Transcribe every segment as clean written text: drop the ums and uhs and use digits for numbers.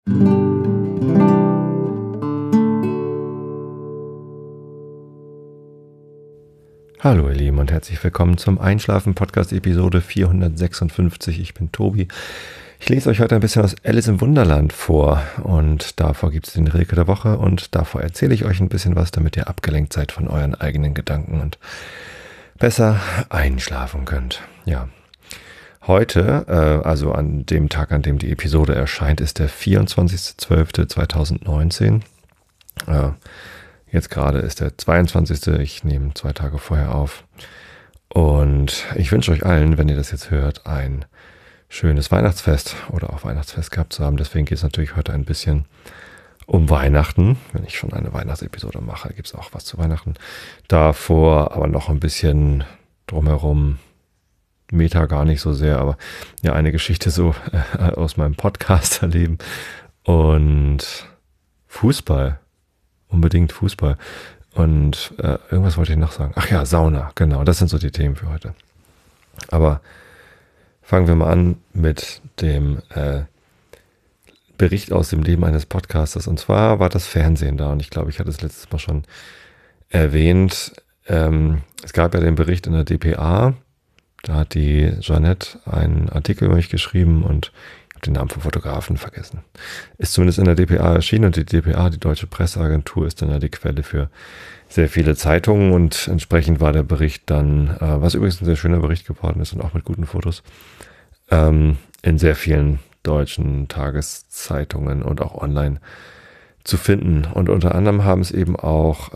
Hallo ihr Lieben und herzlich willkommen zum Einschlafen-Podcast Episode 456. Ich bin Tobi. Ich lese euch heute ein bisschen aus Alice im Wunderland vor und davor gibt es den Rilke der Woche und davor erzähle ich euch ein bisschen was, damit ihr abgelenkt seid von euren eigenen Gedanken und besser einschlafen könnt. Ja, heute, also an dem Tag, an dem die Episode erscheint, ist der 24.12.2019. Jetzt gerade ist der 22. Ich nehme 2 Tage vorher auf. Und ich wünsche euch allen, wenn ihr das jetzt hört, ein schönes Weihnachtsfest oder auch Weihnachtsfest gehabt zu haben. Deswegen geht es natürlich heute ein bisschen um Weihnachten. Wenn ich schon eine Weihnachtsepisode mache, gibt es auch was zu Weihnachten. Davor aber noch ein bisschen drumherum. Meta gar nicht so sehr, aber ja, eine Geschichte so aus meinem Podcast-Erleben. Und Fußball. Unbedingt Fußball. Und irgendwas wollte ich noch sagen. Ach ja, Sauna, genau. Das sind so die Themen für heute. Aber fangen wir mal an mit dem Bericht aus dem Leben eines Podcasters. Und zwar war das Fernsehen da. Und ich glaube, ich hatte es letztes Mal schon erwähnt. Es gab ja den Bericht in der dpa. Da hat die Jeanette einen Artikel über mich geschrieben und den Namen vom Fotografen vergessen. Ist zumindest in der dpa erschienen und die dpa, die Deutsche Presseagentur, ist dann ja die Quelle für sehr viele Zeitungen und entsprechend war der Bericht dann, was übrigens ein sehr schöner Bericht geworden ist und auch mit guten Fotos, in sehr vielen deutschen Tageszeitungen und auch online zu finden. Und unter anderem haben es eben auch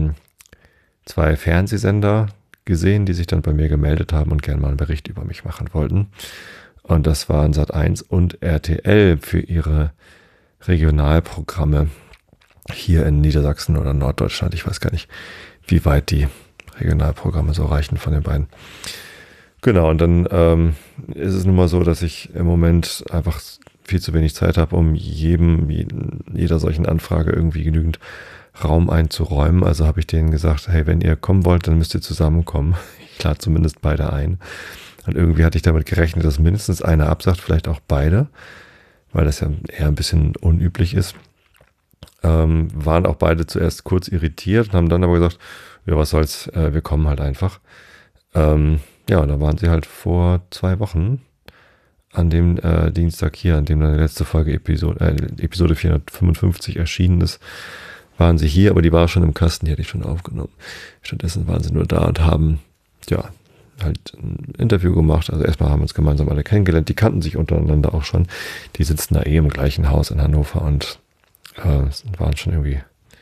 2 Fernsehsender gesehen, die sich dann bei mir gemeldet haben und gerne mal einen Bericht über mich machen wollten. Und das waren Sat.1 und RTL für ihre Regionalprogramme hier in Niedersachsen oder Norddeutschland. Ich weiß gar nicht, wie weit die Regionalprogramme so reichen von den beiden. Genau, und dann ist es nun mal so, dass ich im Moment einfach viel zu wenig Zeit habe, um jeder solchen Anfrage irgendwie genügend Raum einzuräumen. Also habe ich denen gesagt, hey, wenn ihr kommen wollt, dann müsst ihr zusammenkommen. Ich lade zumindest beide ein. Und irgendwie hatte ich damit gerechnet, dass mindestens einer absagt, vielleicht auch beide, weil das ja eher ein bisschen unüblich ist. Waren auch beide zuerst kurz irritiert und haben dann aber gesagt, ja, was soll's, wir kommen halt einfach. Ja, und da waren sie halt vor 2 Wochen an dem Dienstag hier, an dem dann die letzte Folge Episode 455 erschienen ist, waren sie hier, aber die war schon im Kasten, die hatte ich schon aufgenommen. Stattdessen waren sie nur da und haben, ja, halt ein Interview gemacht. Also erstmal haben wir uns gemeinsam alle kennengelernt. Die kannten sich untereinander auch schon. Die sitzen da im gleichen Haus in Hannover und waren schon irgendwie,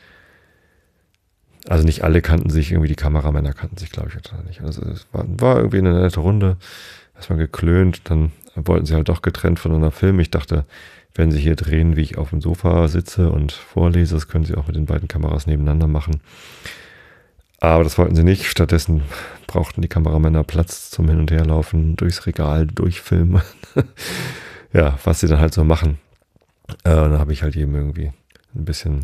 also nicht alle kannten sich, irgendwie die Kameramänner kannten sich, glaube ich, oder nicht. Also es war irgendwie eine nette Runde. Erstmal geklönt, dann wollten sie halt doch getrennt voneinander filmen. Ich dachte, wenn sie hier drehen, wie ich auf dem Sofa sitze und vorlese, das können sie auch mit den beiden Kameras nebeneinander machen. Aber das wollten sie nicht. Stattdessen brauchten die Kameramänner Platz zum Hin- und Herlaufen, durchs Regal, durchfilmen. Ja, was sie dann halt so machen. Dann habe ich halt jedem irgendwie ein bisschen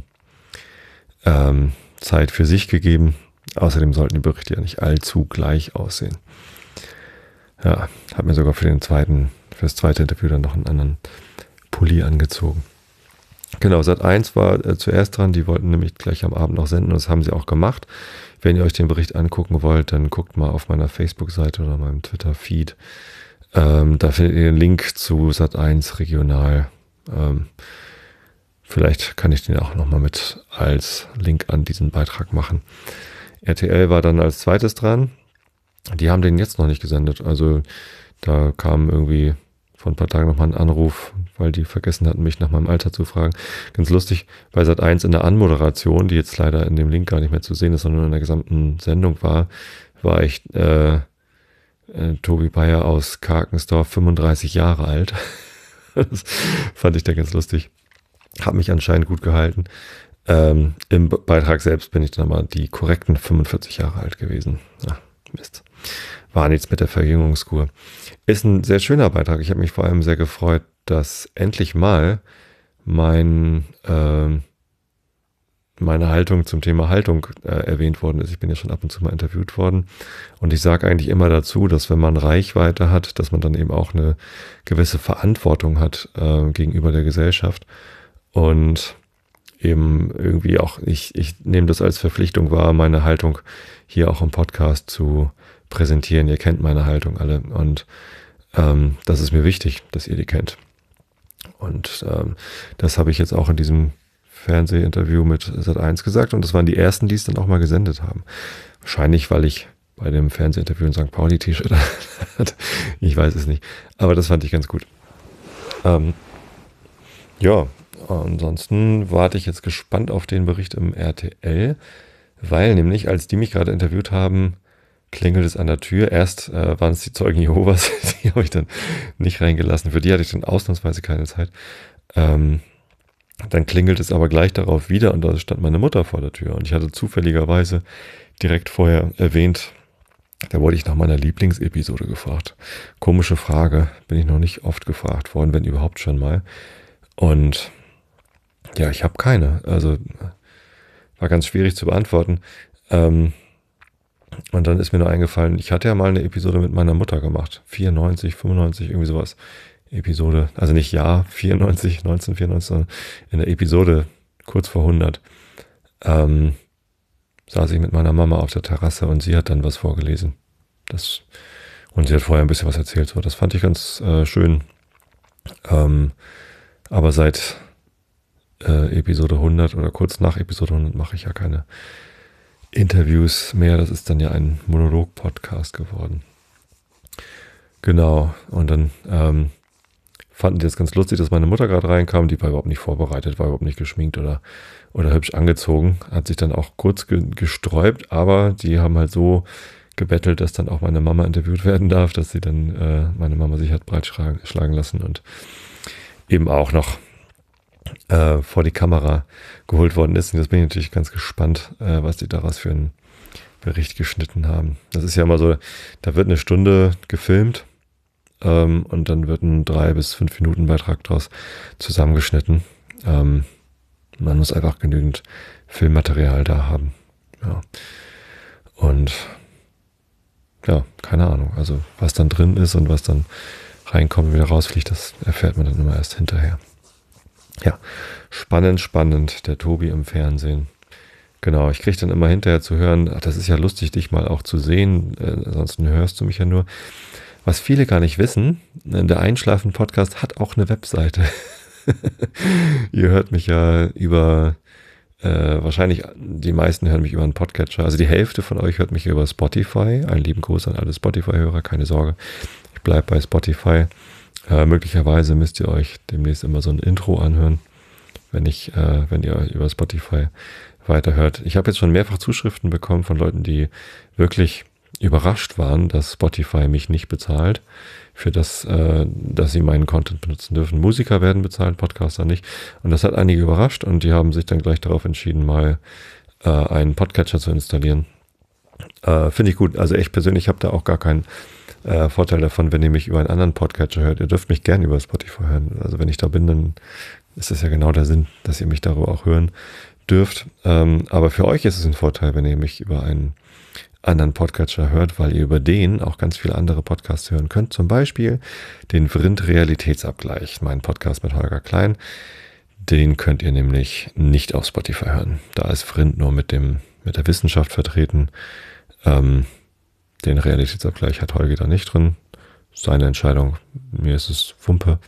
Zeit für sich gegeben. Außerdem sollten die Berichte ja nicht allzu gleich aussehen. Ja, habe mir sogar für das zweite Interview dann noch einen anderen Pulli angezogen. Genau, Sat.1 war zuerst dran, die wollten nämlich gleich am Abend noch senden und das haben sie auch gemacht. Wenn ihr euch den Bericht angucken wollt, dann guckt mal auf meiner Facebook-Seite oder meinem Twitter-Feed. Da findet ihr den Link zu Sat.1 Regional. Vielleicht kann ich den auch nochmal mit als Link an diesen Beitrag machen. RTL war dann als zweites dran. Die haben den jetzt noch nicht gesendet. Also da kam irgendwie vor ein paar Tagen nochmal ein Anruf, weil die vergessen hatten, mich nach meinem Alter zu fragen. Ganz lustig, bei Sat.1 in der Anmoderation, die jetzt leider in dem Link gar nicht mehr zu sehen ist, sondern in der gesamten Sendung war ich Tobi Bayer aus Karkensdorf, 35 Jahre alt. Das fand ich da ganz lustig. Hab mich anscheinend gut gehalten. Im Beitrag selbst bin ich dann aber die korrekten 45 Jahre alt gewesen. Ach, Mist. War nichts mit der Verjüngungskur. Ist ein sehr schöner Beitrag. Ich habe mich vor allem sehr gefreut, dass endlich mal meine Haltung zum Thema Haltung erwähnt worden ist. Ich bin ja schon ab und zu mal interviewt worden und ich sage eigentlich immer dazu, dass wenn man Reichweite hat, dass man dann eben auch eine gewisse Verantwortung hat gegenüber der Gesellschaft und eben irgendwie auch, ich nehme das als Verpflichtung wahr, meine Haltung hier auch im Podcast zu präsentieren. Ihr kennt meine Haltung alle und das ist mir wichtig, dass ihr die kennt. Und das habe ich jetzt auch in diesem Fernsehinterview mit Sat.1 gesagt und das waren die ersten, die es dann auch mal gesendet haben. Wahrscheinlich, weil ich bei dem Fernsehinterview ein St. Pauli-T-Shirt hatte. Ich weiß es nicht. Aber das fand ich ganz gut. Ja, ansonsten warte ich jetzt gespannt auf den Bericht im RTL, weil nämlich, als die mich gerade interviewt haben, klingelt es an der Tür. Erst waren es die Zeugen Jehovas, die habe ich dann nicht reingelassen. Für die hatte ich dann ausnahmsweise keine Zeit. Dann klingelt es aber gleich darauf wieder und da stand meine Mutter vor der Tür. Und ich hatte zufälligerweise direkt vorher erwähnt, da wurde ich nach meiner Lieblingsepisode gefragt. Komische Frage, bin ich noch nicht oft gefragt worden, wenn überhaupt schon mal. Und ja, ich habe keine. Also war ganz schwierig zu beantworten. Und dann ist mir nur eingefallen, ich hatte ja mal eine Episode mit meiner Mutter gemacht. 94, 95, irgendwie sowas. Episode, also nicht Jahr 94, 1994, sondern in der Episode kurz vor 100 saß ich mit meiner Mama auf der Terrasse und sie hat dann was vorgelesen. Und sie hat vorher ein bisschen was erzählt. So, das fand ich ganz schön. Aber seit Episode 100 oder kurz nach Episode 100 mache ich ja keine Interviews mehr. Das ist dann ja ein Monolog-Podcast geworden. Genau. Und dann fanden die das ganz lustig, dass meine Mutter gerade reinkam. Die war überhaupt nicht vorbereitet, war überhaupt nicht geschminkt oder hübsch angezogen. Hat sich dann auch kurz gesträubt, aber die haben halt so gebettelt, dass dann auch meine Mama interviewt werden darf, dass sie dann meine Mama sich hat breitschlagen lassen und eben auch noch vor die Kamera geholt worden ist. Und jetzt bin ich natürlich ganz gespannt, was die daraus für einen Bericht geschnitten haben. Das ist ja immer so, da wird eine Stunde gefilmt und dann wird ein 3 bis 5 Minuten Beitrag daraus zusammengeschnitten. Man muss einfach genügend Filmmaterial da haben. Ja. Und ja, keine Ahnung. Also was dann drin ist und was dann reinkommt und wieder rausfliegt, das erfährt man dann immer erst hinterher. Ja, spannend, der Tobi im Fernsehen. Genau, ich kriege dann immer hinterher zu hören, ach, das ist ja lustig, dich mal auch zu sehen, ansonsten hörst du mich ja nur. Was viele gar nicht wissen, der Einschlafen-Podcast hat auch eine Webseite. Ihr hört mich ja über, wahrscheinlich die meisten hören mich über einen Podcatcher, also die Hälfte von euch hört mich über Spotify. Einen lieben Gruß an alle Spotify-Hörer, keine Sorge, ich bleibe bei Spotify. Möglicherweise müsst ihr euch demnächst immer so ein Intro anhören, wenn ihr über Spotify weiterhört. Ich habe jetzt schon mehrfach Zuschriften bekommen von Leuten, die wirklich überrascht waren, dass Spotify mich nicht bezahlt für das, dass sie meinen Content benutzen dürfen. Musiker werden bezahlt, Podcaster nicht. Und das hat einige überrascht und die haben sich dann gleich darauf entschieden, mal einen Podcatcher zu installieren. Finde ich gut. Also ich persönlich habe da auch gar keinen Vorteil davon, wenn ihr mich über einen anderen Podcatcher hört. Ihr dürft mich gerne über Spotify hören. Also wenn ich da bin, dann ist das ja genau der Sinn, dass ihr mich darüber auch hören dürft. Aber für euch ist es ein Vorteil, wenn ihr mich über einen anderen Podcatcher hört, weil ihr über den auch ganz viele andere Podcasts hören könnt. Zum Beispiel den Vrind Realitätsabgleich, mein Podcast mit Holger Klein. Den könnt ihr nämlich nicht auf Spotify hören. Da ist Vrind nur mit der Wissenschaft vertreten. Den Realitätsabgleich hat Holger da nicht drin. Seine Entscheidung. Mir ist es Wumpe.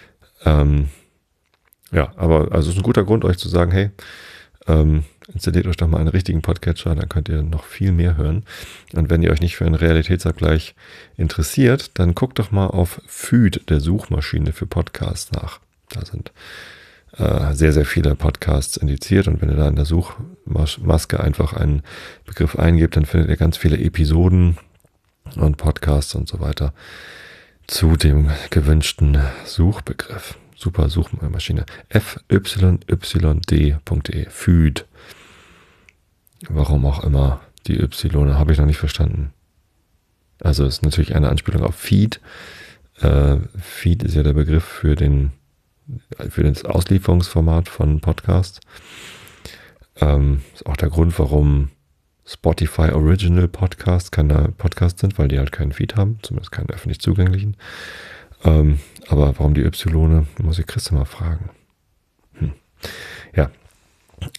Ja, aber also es ist ein guter Grund, euch zu sagen, hey, installiert euch doch mal einen richtigen Podcatcher, dann könnt ihr noch viel mehr hören. Und wenn ihr euch nicht für einen Realitätsabgleich interessiert, dann guckt doch mal auf Feed, der Suchmaschine für Podcasts, nach. Da sind sehr, sehr viele Podcasts indiziert und wenn ihr da in der Suchmaske einfach einen Begriff eingebt, dann findet ihr ganz viele Episoden und Podcasts und so weiter zu dem gewünschten Suchbegriff. Super Suchmaschine. fyyd.de. Feed. Warum auch immer die Y, habe ich noch nicht verstanden. Also ist natürlich eine Anspielung auf Feed. Feed ist ja der Begriff für das Auslieferungsformat von Podcasts. Ist auch der Grund, warum Spotify Original Podcasts keine Podcasts sind, weil die halt keinen Feed haben, zumindest keinen öffentlich zugänglichen. Aber warum die Y, muss ich Christa mal fragen.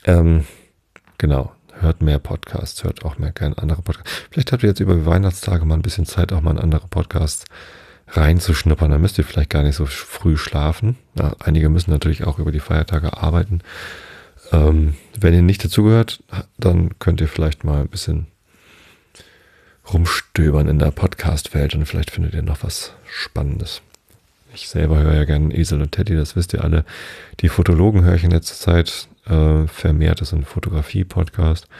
Genau, hört mehr Podcasts, hört auch mehr gerne andere Podcasts. Vielleicht habt ihr jetzt über die Weihnachtstage mal ein bisschen Zeit, auch mal in andere Podcasts reinzuschnuppern. Dann müsst ihr vielleicht gar nicht so früh schlafen. Ja, einige müssen natürlich auch über die Feiertage arbeiten. Wenn ihr nicht dazugehört, dann könnt ihr vielleicht mal ein bisschen rumstöbern in der Podcast-Welt und vielleicht findet ihr noch was Spannendes. Ich selber höre ja gerne Esel und Teddy, das wisst ihr alle. Die Fotologen höre ich in letzter Zeit vermehrt, das ist ein Fotografie-Podcast.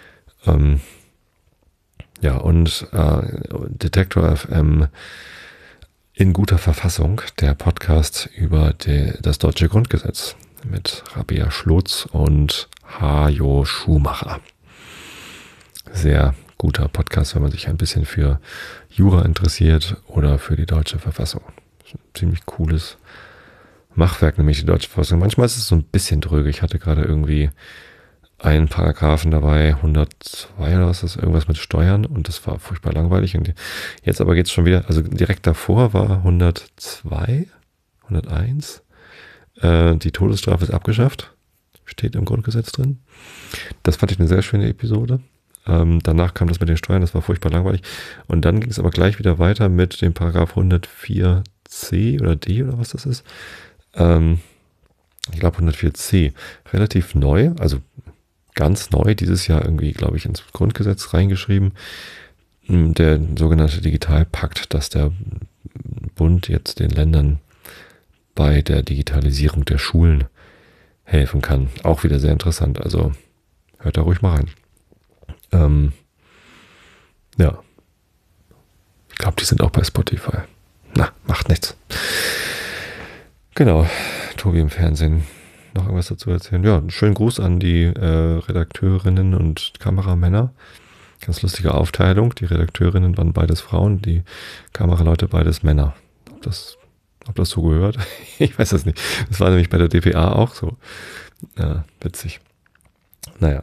Ja, und Detektor FM in guter Verfassung, der Podcast über das deutsche Grundgesetz mit Rabea Schlotz und Hajo Schumacher. Sehr guter Podcast, wenn man sich ein bisschen für Jura interessiert oder für die deutsche Verfassung. Ein ziemlich cooles Machwerk, nämlich die deutsche Verfassung. Manchmal ist es so ein bisschen dröge. Ich hatte gerade irgendwie einen Paragraphen dabei, 102 oder was ist, irgendwas mit Steuern und das war furchtbar langweilig. Und jetzt aber geht es schon wieder, also direkt davor war 102, 101. Die Todesstrafe ist abgeschafft, steht im Grundgesetz drin. Das fand ich eine sehr schöne Episode. Danach kam das mit den Steuern, das war furchtbar langweilig. Und dann ging es aber gleich wieder weiter mit dem Paragraph 104c oder D oder was das ist. Ich glaube 104c, relativ neu, also ganz neu, dieses Jahr irgendwie, glaube ich, ins Grundgesetz reingeschrieben. Der sogenannte Digitalpakt, dass der Bund jetzt den Ländern bei der Digitalisierung der Schulen helfen kann. Auch wieder sehr interessant, also hört da ruhig mal rein. Ja. Ich glaube, die sind auch bei Spotify. Na, macht nichts. Genau. Tobi im Fernsehen. Noch irgendwas dazu erzählen? Ja, einen schönen Gruß an die Redakteurinnen und Kameramänner. Ganz lustige Aufteilung. Die Redakteurinnen waren beides Frauen, die Kameraleute beides Männer. Ob das so gehört? Ich weiß es nicht. Das war nämlich bei der dpa auch so. Ja, witzig. Naja.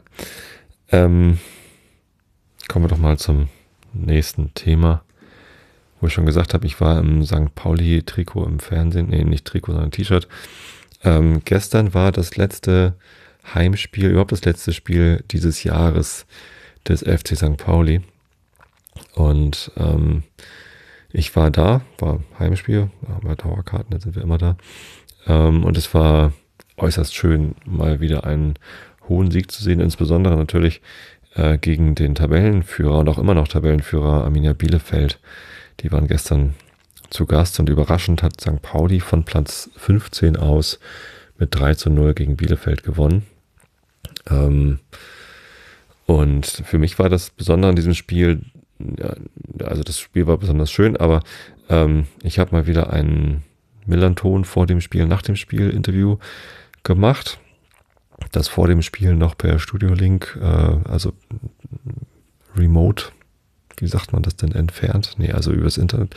Kommen wir doch mal zum nächsten Thema, wo ich schon gesagt habe, ich war im St. Pauli-Trikot im Fernsehen, nee, nicht Trikot, sondern T-Shirt. Gestern war das letzte Heimspiel, überhaupt das letzte Spiel dieses Jahres des FC St. Pauli. Und ich war da, war Heimspiel, da haben wir Dauerkarten, da sind wir immer da. Und es war äußerst schön, mal wieder einen hohen Sieg zu sehen, insbesondere natürlich gegen den Tabellenführer und auch immer noch Tabellenführer Arminia Bielefeld. Die waren gestern zu Gast und überraschend hat St. Pauli von Platz 15 aus mit 3:0 gegen Bielefeld gewonnen. Und für mich war das Besondere an diesem Spiel, ja, also das Spiel war besonders schön, aber ich habe mal wieder einen Millanton vor dem Spiel, nach dem Spiel Interview gemacht. Das vor dem Spiel noch per Studiolink, also remote, wie sagt man das denn, entfernt? Nee, also übers Internet.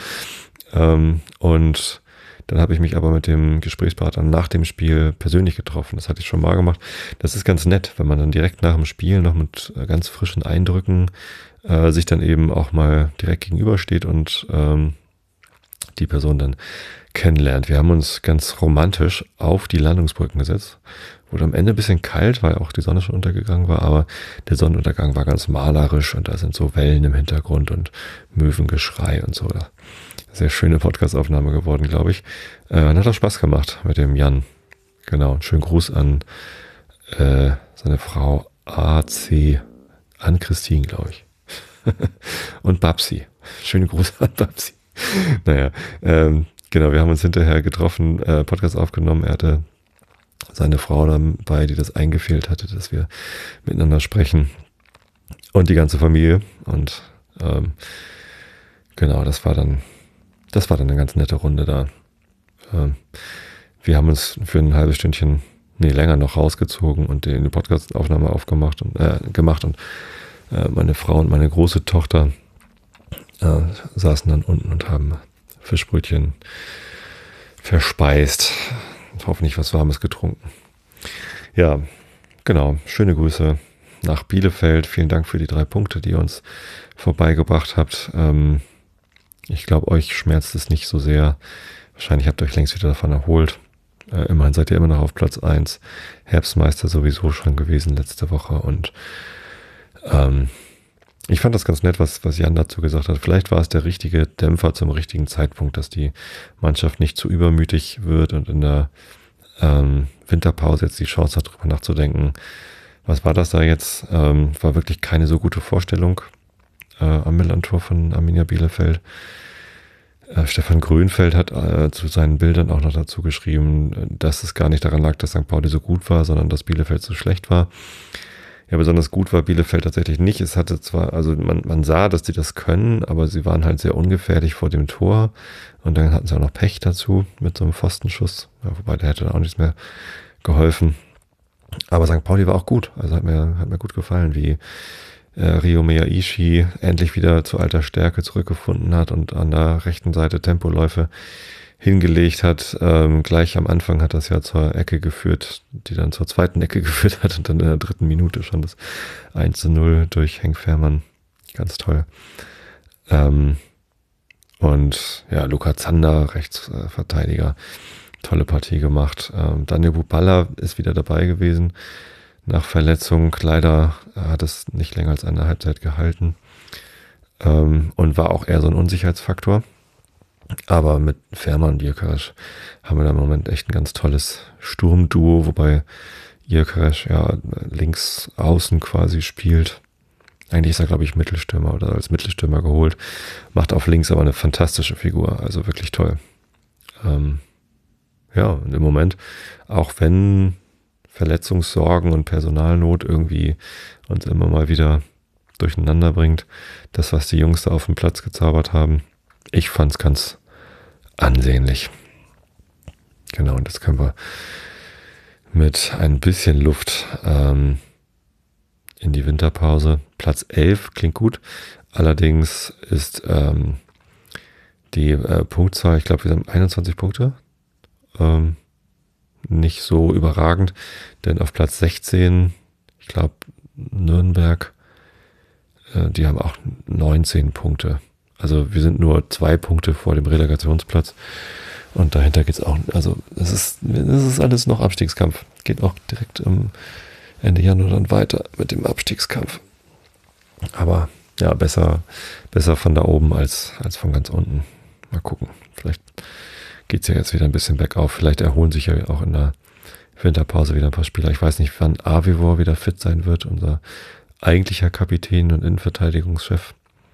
Und dann habe ich mich aber mit dem Gesprächspartner nach dem Spiel persönlich getroffen. Das hatte ich schon mal gemacht. Das ist ganz nett, wenn man dann direkt nach dem Spiel noch mit ganz frischen Eindrücken sich dann eben auch mal direkt gegenübersteht und die Person dann kennenlernt. Wir haben uns ganz romantisch auf die Landungsbrücken gesetzt. Wurde am Ende ein bisschen kalt, weil auch die Sonne schon untergegangen war, aber der Sonnenuntergang war ganz malerisch und da sind so Wellen im Hintergrund und Möwengeschrei und so. Sehr schöne Podcast-Aufnahme geworden, glaube ich. Hat auch Spaß gemacht mit dem Jan. Genau, einen schönen Gruß an seine Frau AC, an Christine, glaube ich. Und Babsi. Schöne Grüße an Babsi. Naja, genau, wir haben uns hinterher getroffen, Podcast aufgenommen. Er hatte seine Frau dabei, die das eingefehlt hatte, dass wir miteinander sprechen. Und die ganze Familie. Und genau, das war dann eine ganz nette Runde da. Wir haben uns für ein halbes Stündchen, länger noch rausgezogen und die Podcast-Aufnahme gemacht und meine Frau und meine große Tochter saßen dann unten und haben Fischbrötchen verspeist und hoffentlich was Warmes getrunken. Ja, genau. Schöne Grüße nach Bielefeld. Vielen Dank für die 3 Punkte, die ihr uns vorbeigebracht habt. Ich glaube, euch schmerzt es nicht so sehr. Wahrscheinlich habt ihr euch längst wieder davon erholt. Immerhin seid ihr immer noch auf Platz 1. Herbstmeister sowieso schon gewesen letzte Woche. Und ich fand das ganz nett, was Jan dazu gesagt hat. Vielleicht war es der richtige Dämpfer zum richtigen Zeitpunkt, dass die Mannschaft nicht zu übermütig wird und in der Winterpause jetzt die Chance hat, darüber nachzudenken. Was war das da jetzt? War wirklich keine so gute Vorstellung am Millantor von Arminia Bielefeld. Stefan Grönfeld hat zu seinen Bildern auch noch dazu geschrieben, dass es gar nicht daran lag, dass St. Pauli so gut war, sondern dass Bielefeld so schlecht war. Ja, besonders gut war Bielefeld tatsächlich nicht. Es hatte zwar, also man sah, dass die das können, aber sie waren halt sehr ungefährlich vor dem Tor. Und dann hatten sie auch noch Pech dazu mit so einem Pfostenschuss. Ja, wobei der hätte dann auch nichts mehr geholfen. Aber St. Pauli war auch gut. Also hat mir gut gefallen, wie Rio Miyaishi endlich wieder zu alter Stärke zurückgefunden hat und an der rechten Seite Tempoläufe hingelegt hat. Gleich am Anfang hat das ja zur Ecke geführt, die dann zur zweiten Ecke geführt hat und dann in der 3. Minute schon das 1:0 durch Henk Fährmann. Ganz toll. Und ja, Luca Zander, Rechtsverteidiger, tolle Partie gemacht. Daniel Buballa ist wieder dabei gewesen nach Verletzung. Leider hat es nicht länger als eine Halbzeit gehalten und war auch eher so ein Unsicherheitsfaktor. Aber mit Fährmann und Gyökeres haben wir da im Moment echt ein ganz tolles Sturmduo, wobei Gyökeres ja links außen quasi spielt. Eigentlich ist er, glaube ich, Mittelstürmer oder als Mittelstürmer geholt. Macht auf links aber eine fantastische Figur, also wirklich toll. Ja, und im Moment, auch wenn Verletzungssorgen und Personalnot irgendwie uns immer mal wieder durcheinander bringt, das, was die Jungs da auf dem Platz gezaubert haben, ich fand es ganz ansehnlich. Genau, und jetzt können wir mit ein bisschen Luft in die Winterpause. Platz 11 klingt gut. Allerdings ist die Punktzahl, ich glaube, wir haben 21 Punkte. Nicht so überragend, denn auf Platz 16, ich glaube, Nürnberg, die haben auch 19 Punkte. Also wir sind nur 2 Punkte vor dem Relegationsplatz und dahinter geht's auch, also das ist alles noch Abstiegskampf. Geht auch direkt Ende Januar dann weiter mit dem Abstiegskampf. Aber ja, besser von da oben als von ganz unten. Mal gucken. Vielleicht geht's ja jetzt wieder ein bisschen bergauf. Vielleicht erholen sich ja auch in der Winterpause wieder ein paar Spieler. Ich weiß nicht, wann Avivor wieder fit sein wird, unser eigentlicher Kapitän und Innenverteidigungschef.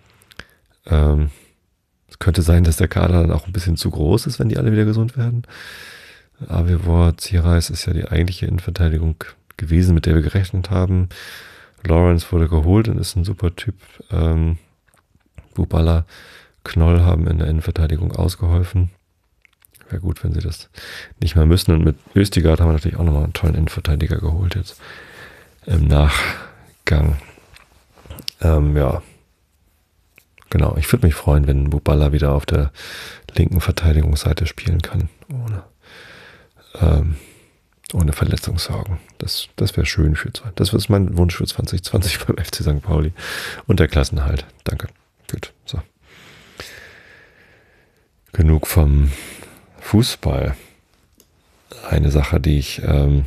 Es könnte sein, dass der Kader dann auch ein bisschen zu groß ist, wenn die alle wieder gesund werden. Avivor, Zierreis ist ja die eigentliche Innenverteidigung gewesen, mit der wir gerechnet haben. Lawrence wurde geholt und ist ein super Typ. Buballa, Knoll haben in der Innenverteidigung ausgeholfen. Wäre gut, wenn sie das nicht mehr müssen. Und mit Östigard haben wir natürlich auch nochmal einen tollen Innenverteidiger geholt jetzt im Nachgang. Ja, genau. Ich würde mich freuen, wenn Buballa wieder auf der linken Verteidigungsseite spielen kann, ohne Verletzungssorgen. Das wäre schön das ist mein Wunsch für 2020 beim FC St. Pauli. Und der Klassenerhalt. Danke. Gut. So. Genug vom Fußball. Eine Sache, die ich,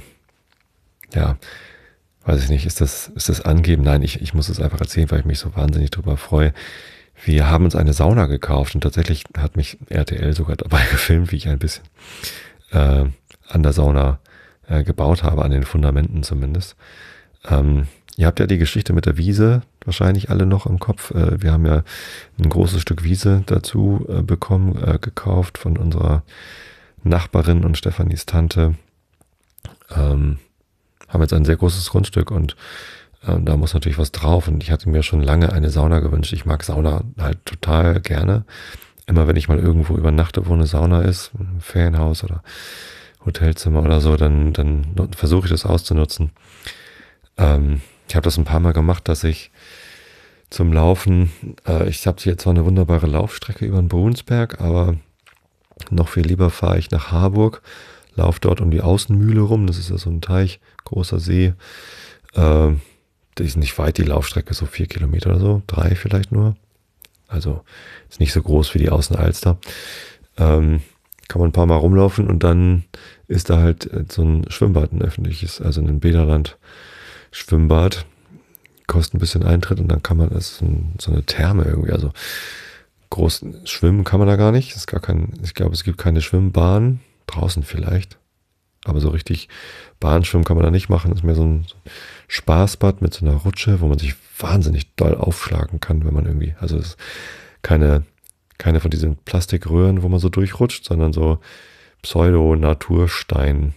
weiß ich nicht, ist das angeben? Nein, ich muss es einfach erzählen, weil ich mich so wahnsinnig drüber freue. Wir haben uns eine Sauna gekauft und tatsächlich hat mich RTL sogar dabei gefilmt, wie ich ein bisschen an der Sauna gebaut habe, an den Fundamenten zumindest. Ihr habt ja die Geschichte mit der Wiese wahrscheinlich alle noch im Kopf. Wir haben ja ein großes Stück Wiese dazu gekauft von unserer Nachbarin und Stefanis Tante. Haben jetzt ein sehr großes Grundstück und da muss natürlich was drauf. Und ich hatte mir schon lange eine Sauna gewünscht. Ich mag Sauna halt total gerne. Immer wenn ich mal irgendwo übernachte, wo eine Sauna ist, ein Ferienhaus oder Hotelzimmer oder so, dann versuche ich das auszunutzen. Ich habe das ein paar Mal gemacht, dass ich zum Laufen, ich habe hier zwar eine wunderbare Laufstrecke über den Brunsberg, aber noch viel lieber fahre ich nach Harburg, laufe dort um die Außenmühle rum, das ist ja so ein Teich, großer See. Die ist nicht weit, die Laufstrecke, so 4 Kilometer oder so, 3 vielleicht nur. Also ist nicht so groß wie die Außenalster. kann man ein paar Mal rumlaufen und dann ist da halt so ein Schwimmbad, ein öffentliches, also ein Bäderland-Schwimmbad. Kostet ein bisschen Eintritt und dann kann man, das ist so eine Therme irgendwie, also groß schwimmen kann man da gar nicht. Ich glaube, es gibt keine Schwimmbahn, draußen vielleicht, aber so richtig Bahnschwimmen kann man da nicht machen. Das ist mehr so ein Spaßbad mit so einer Rutsche, wo man sich wahnsinnig doll aufschlagen kann, wenn man irgendwie, also es ist keine von diesen Plastikröhren, wo man so durchrutscht, sondern so Pseudo-Naturstein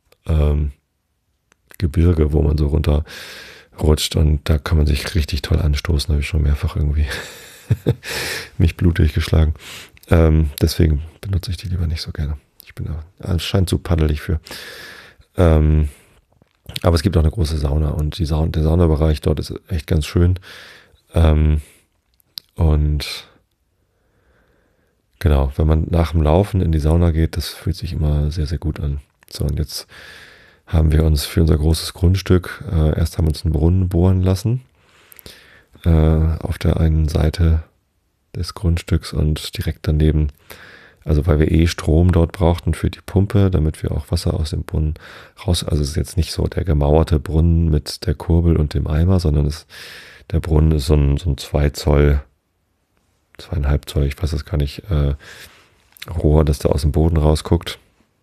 Gebirge, wo man so runterrutscht und da kann man sich richtig toll anstoßen, habe ich schon mehrfach irgendwie mich blutig geschlagen. Deswegen benutze ich die lieber nicht so gerne. Ich bin da anscheinend zu paddelig für. Aber es gibt auch eine große Sauna und der Saunabereich dort ist echt ganz schön. Und genau, wenn man nach dem Laufen in die Sauna geht, das fühlt sich immer sehr, sehr gut an. So, und jetzt haben wir uns für unser großes Grundstück, erst haben wir uns einen Brunnen bohren lassen, auf der einen Seite des Grundstücks und direkt daneben, also weil wir Strom dort brauchten für die Pumpe, damit wir auch Wasser aus dem Brunnen raus, also es ist jetzt nicht so der gemauerte Brunnen mit der Kurbel und dem Eimer, sondern der Brunnen ist so ein 2 Zoll, 2,5 Zoll, ich weiß es gar nicht, Rohr, das da aus dem Boden rausguckt.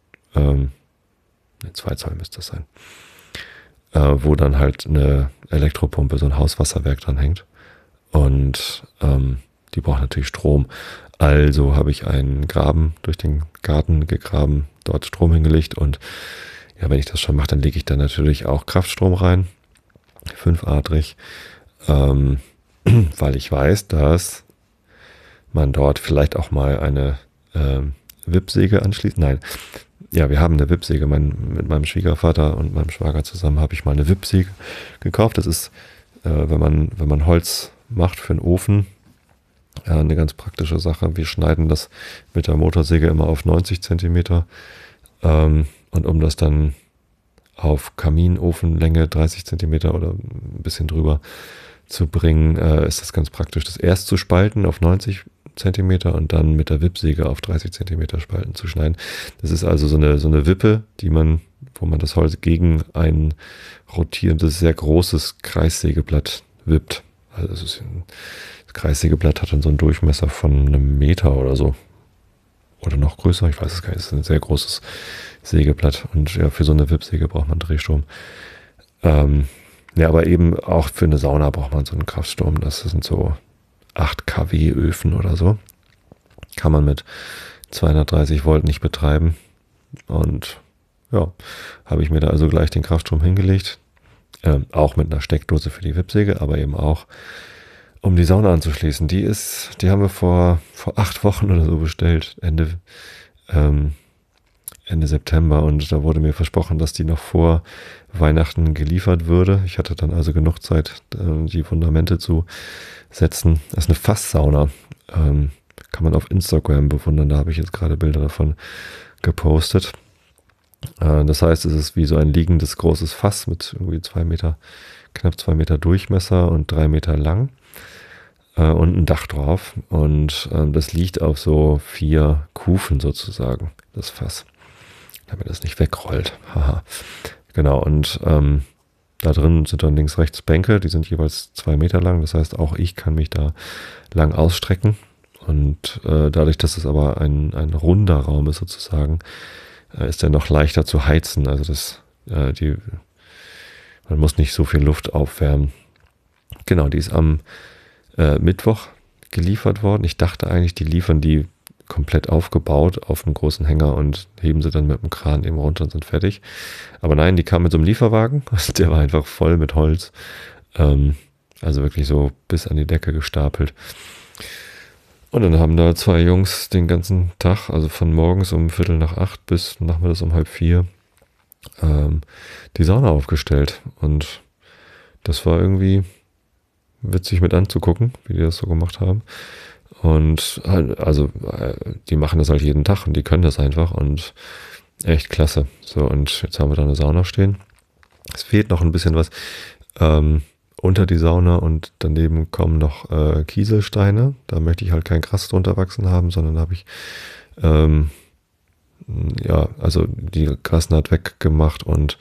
2 Zoll müsste das sein. Wo dann halt eine Elektropumpe, so ein Hauswasserwerk dran hängt. Und die braucht natürlich Strom. Also habe ich einen Graben durch den Garten gegraben, dort Strom hingelegt. Und ja, wenn ich das schon mache, dann lege ich da natürlich auch Kraftstrom rein. 5-adrig. Weil ich weiß, dass man dort vielleicht auch mal eine Wippsäge anschließt. Nein, ja, wir haben eine Wippsäge. Mit meinem Schwiegervater und meinem Schwager zusammen habe ich mal eine Wippsäge gekauft. Das ist, wenn man Holz macht für einen Ofen, eine ganz praktische Sache. Wir schneiden das mit der Motorsäge immer auf 90 Zentimeter. Und um das dann auf Kaminofenlänge 30 Zentimeter oder ein bisschen drüber zu bringen, ist das ganz praktisch, das erst zu spalten auf 90 Zentimeter und dann mit der Wippsäge auf 30 Zentimeter Spalten zu schneiden. Das ist also so eine Wippe, wo man das Holz gegen ein rotierendes, sehr großes Kreissägeblatt wippt. Also das Kreissägeblatt hat dann so einen Durchmesser von 1 Meter oder so. Oder noch größer, ich weiß es gar nicht. Das ist ein sehr großes Sägeblatt. Und ja, für so eine Wippsäge braucht man Drehstrom. Ja, aber eben auch für eine Sauna braucht man so einen Kraftstrom. Das sind so 8 kW Öfen oder so. Kann man mit 230 Volt nicht betreiben. Und ja, habe ich mir da also gleich den Kraftstrom hingelegt. Auch mit einer Steckdose für die Wippsäge, aber eben auch, um die Sauna anzuschließen. Die haben wir vor 8 Wochen oder so bestellt, Ende September. Und da wurde mir versprochen, dass die noch vor Weihnachten geliefert würde. Ich hatte dann also genug Zeit, die Fundamente zu setzen. Das ist eine Fasssauna. Kann man auf Instagram bewundern. Da habe ich jetzt gerade Bilder davon gepostet. Das heißt, es ist wie so ein liegendes großes Fass mit irgendwie knapp 2 Meter Durchmesser und 3 Meter lang. Und ein Dach drauf. Und das liegt auf so 4 Kufen sozusagen, das Fass. Damit das nicht wegrollt. Haha. Genau, und da drin sind dann links, rechts Bänke, die sind jeweils 2 Meter lang. Das heißt, auch ich kann mich da lang ausstrecken. Und dadurch, dass es aber ein runder Raum ist sozusagen, ist er noch leichter zu heizen. Also man muss nicht so viel Luft aufwärmen. Genau, die ist am Mittwoch geliefert worden. Ich dachte eigentlich, die liefern die komplett aufgebaut auf einem großen Hänger und heben sie dann mit dem Kran eben runter und sind fertig. Aber nein, die kam mit so einem Lieferwagen. Der war einfach voll mit Holz. Also wirklich so bis an die Decke gestapelt. Und dann haben da 2 Jungs den ganzen Tag, also von morgens um 7:45 bis nachmittags um 3:30, die Sauna aufgestellt. Und das war irgendwie witzig mit anzugucken, wie die das so gemacht haben. Und also die machen das halt jeden Tag und die können das einfach und echt klasse. So, und jetzt haben wir da eine Sauna stehen. Es fehlt noch ein bisschen was unter die Sauna und daneben kommen noch Kieselsteine. Da möchte ich halt kein Gras drunter wachsen haben, sondern da habe ich ja, also die Grasnaht weggemacht und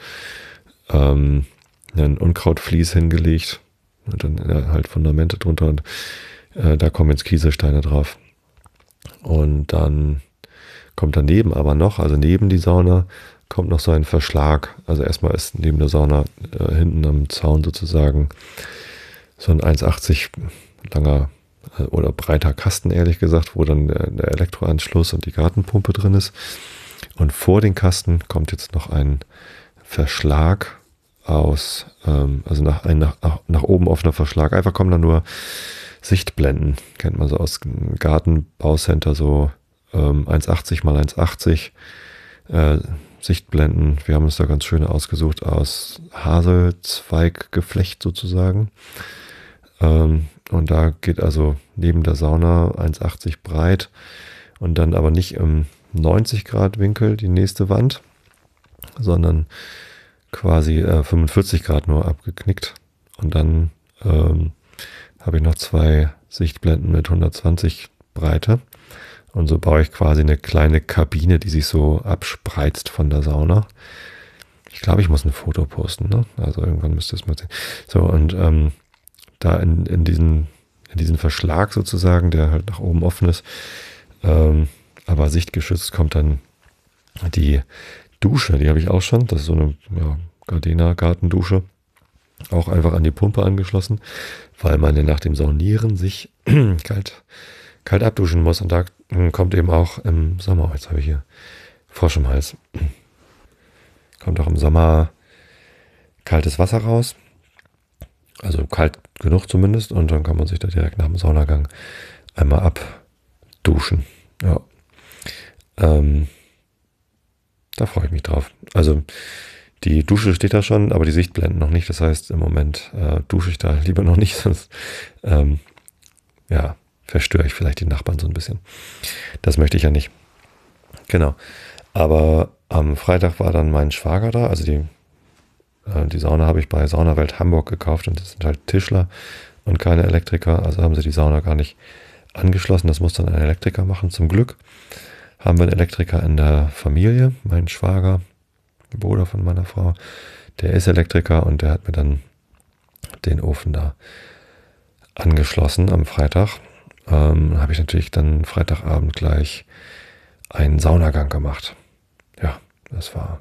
ein Unkrautvlies hingelegt und dann halt Fundamente drunter und da kommen jetzt Kieselsteine drauf. Und dann kommt daneben aber noch, also neben die Sauna, kommt noch so ein Verschlag. Also erstmal ist neben der Sauna hinten am Zaun sozusagen so ein 1,80 langer oder breiter Kasten, ehrlich gesagt, wo dann der Elektroanschluss und die Gartenpumpe drin ist. Und vor den Kasten kommt jetzt noch ein Verschlag aus, also nach oben offener Verschlag. Einfach kommen da nur Sichtblenden. Kennt man so aus dem Gartenbaucenter, so 1,80 mal 1,80 Sichtblenden. Wir haben uns da ganz schöne ausgesucht aus Haselzweiggeflecht sozusagen. Und da geht also neben der Sauna 1,80 breit und dann aber nicht im 90 Grad Winkel die nächste Wand, sondern quasi 45 Grad nur abgeknickt. Und dann habe ich noch 2 Sichtblenden mit 120 Breite. Und so baue ich quasi eine kleine Kabine, die sich so abspreizt von der Sauna. Ich glaube, ich muss ein Foto posten, ne? Also irgendwann müsst ihr es mal sehen. So, und da in diesen Verschlag sozusagen, der halt nach oben offen ist, aber sichtgeschützt, kommt dann die Dusche, die habe ich auch schon. Das ist so eine Gardena-Gartendusche. Auch einfach an die Pumpe angeschlossen, weil man ja nach dem Saunieren sich kalt abduschen muss. Und da kommt eben auch im Sommer, jetzt habe ich hier Frosch im Hals, kommt auch im Sommer kaltes Wasser raus. Also kalt genug zumindest. Und dann kann man sich da direkt nach dem Saunagang einmal abduschen. Ja. Da freue ich mich drauf. Also die Dusche steht da schon, aber die Sichtblenden noch nicht. Das heißt, im Moment dusche ich da lieber noch nicht, sonst verstöre ich vielleicht die Nachbarn so ein bisschen. Das möchte ich ja nicht. Genau. Aber am Freitag war dann mein Schwager da. Also die Sauna habe ich bei Saunawelt Hamburg gekauft und das sind halt Tischler und keine Elektriker. Also haben sie die Sauna gar nicht angeschlossen. Das muss dann ein Elektriker machen. Zum Glück haben wir einen Elektriker in der Familie. Mein Schwager, der Bruder von meiner Frau, der ist Elektriker und der hat mir dann den Ofen da angeschlossen am Freitag. Habe ich natürlich dann Freitagabend gleich einen Saunagang gemacht. Ja, das war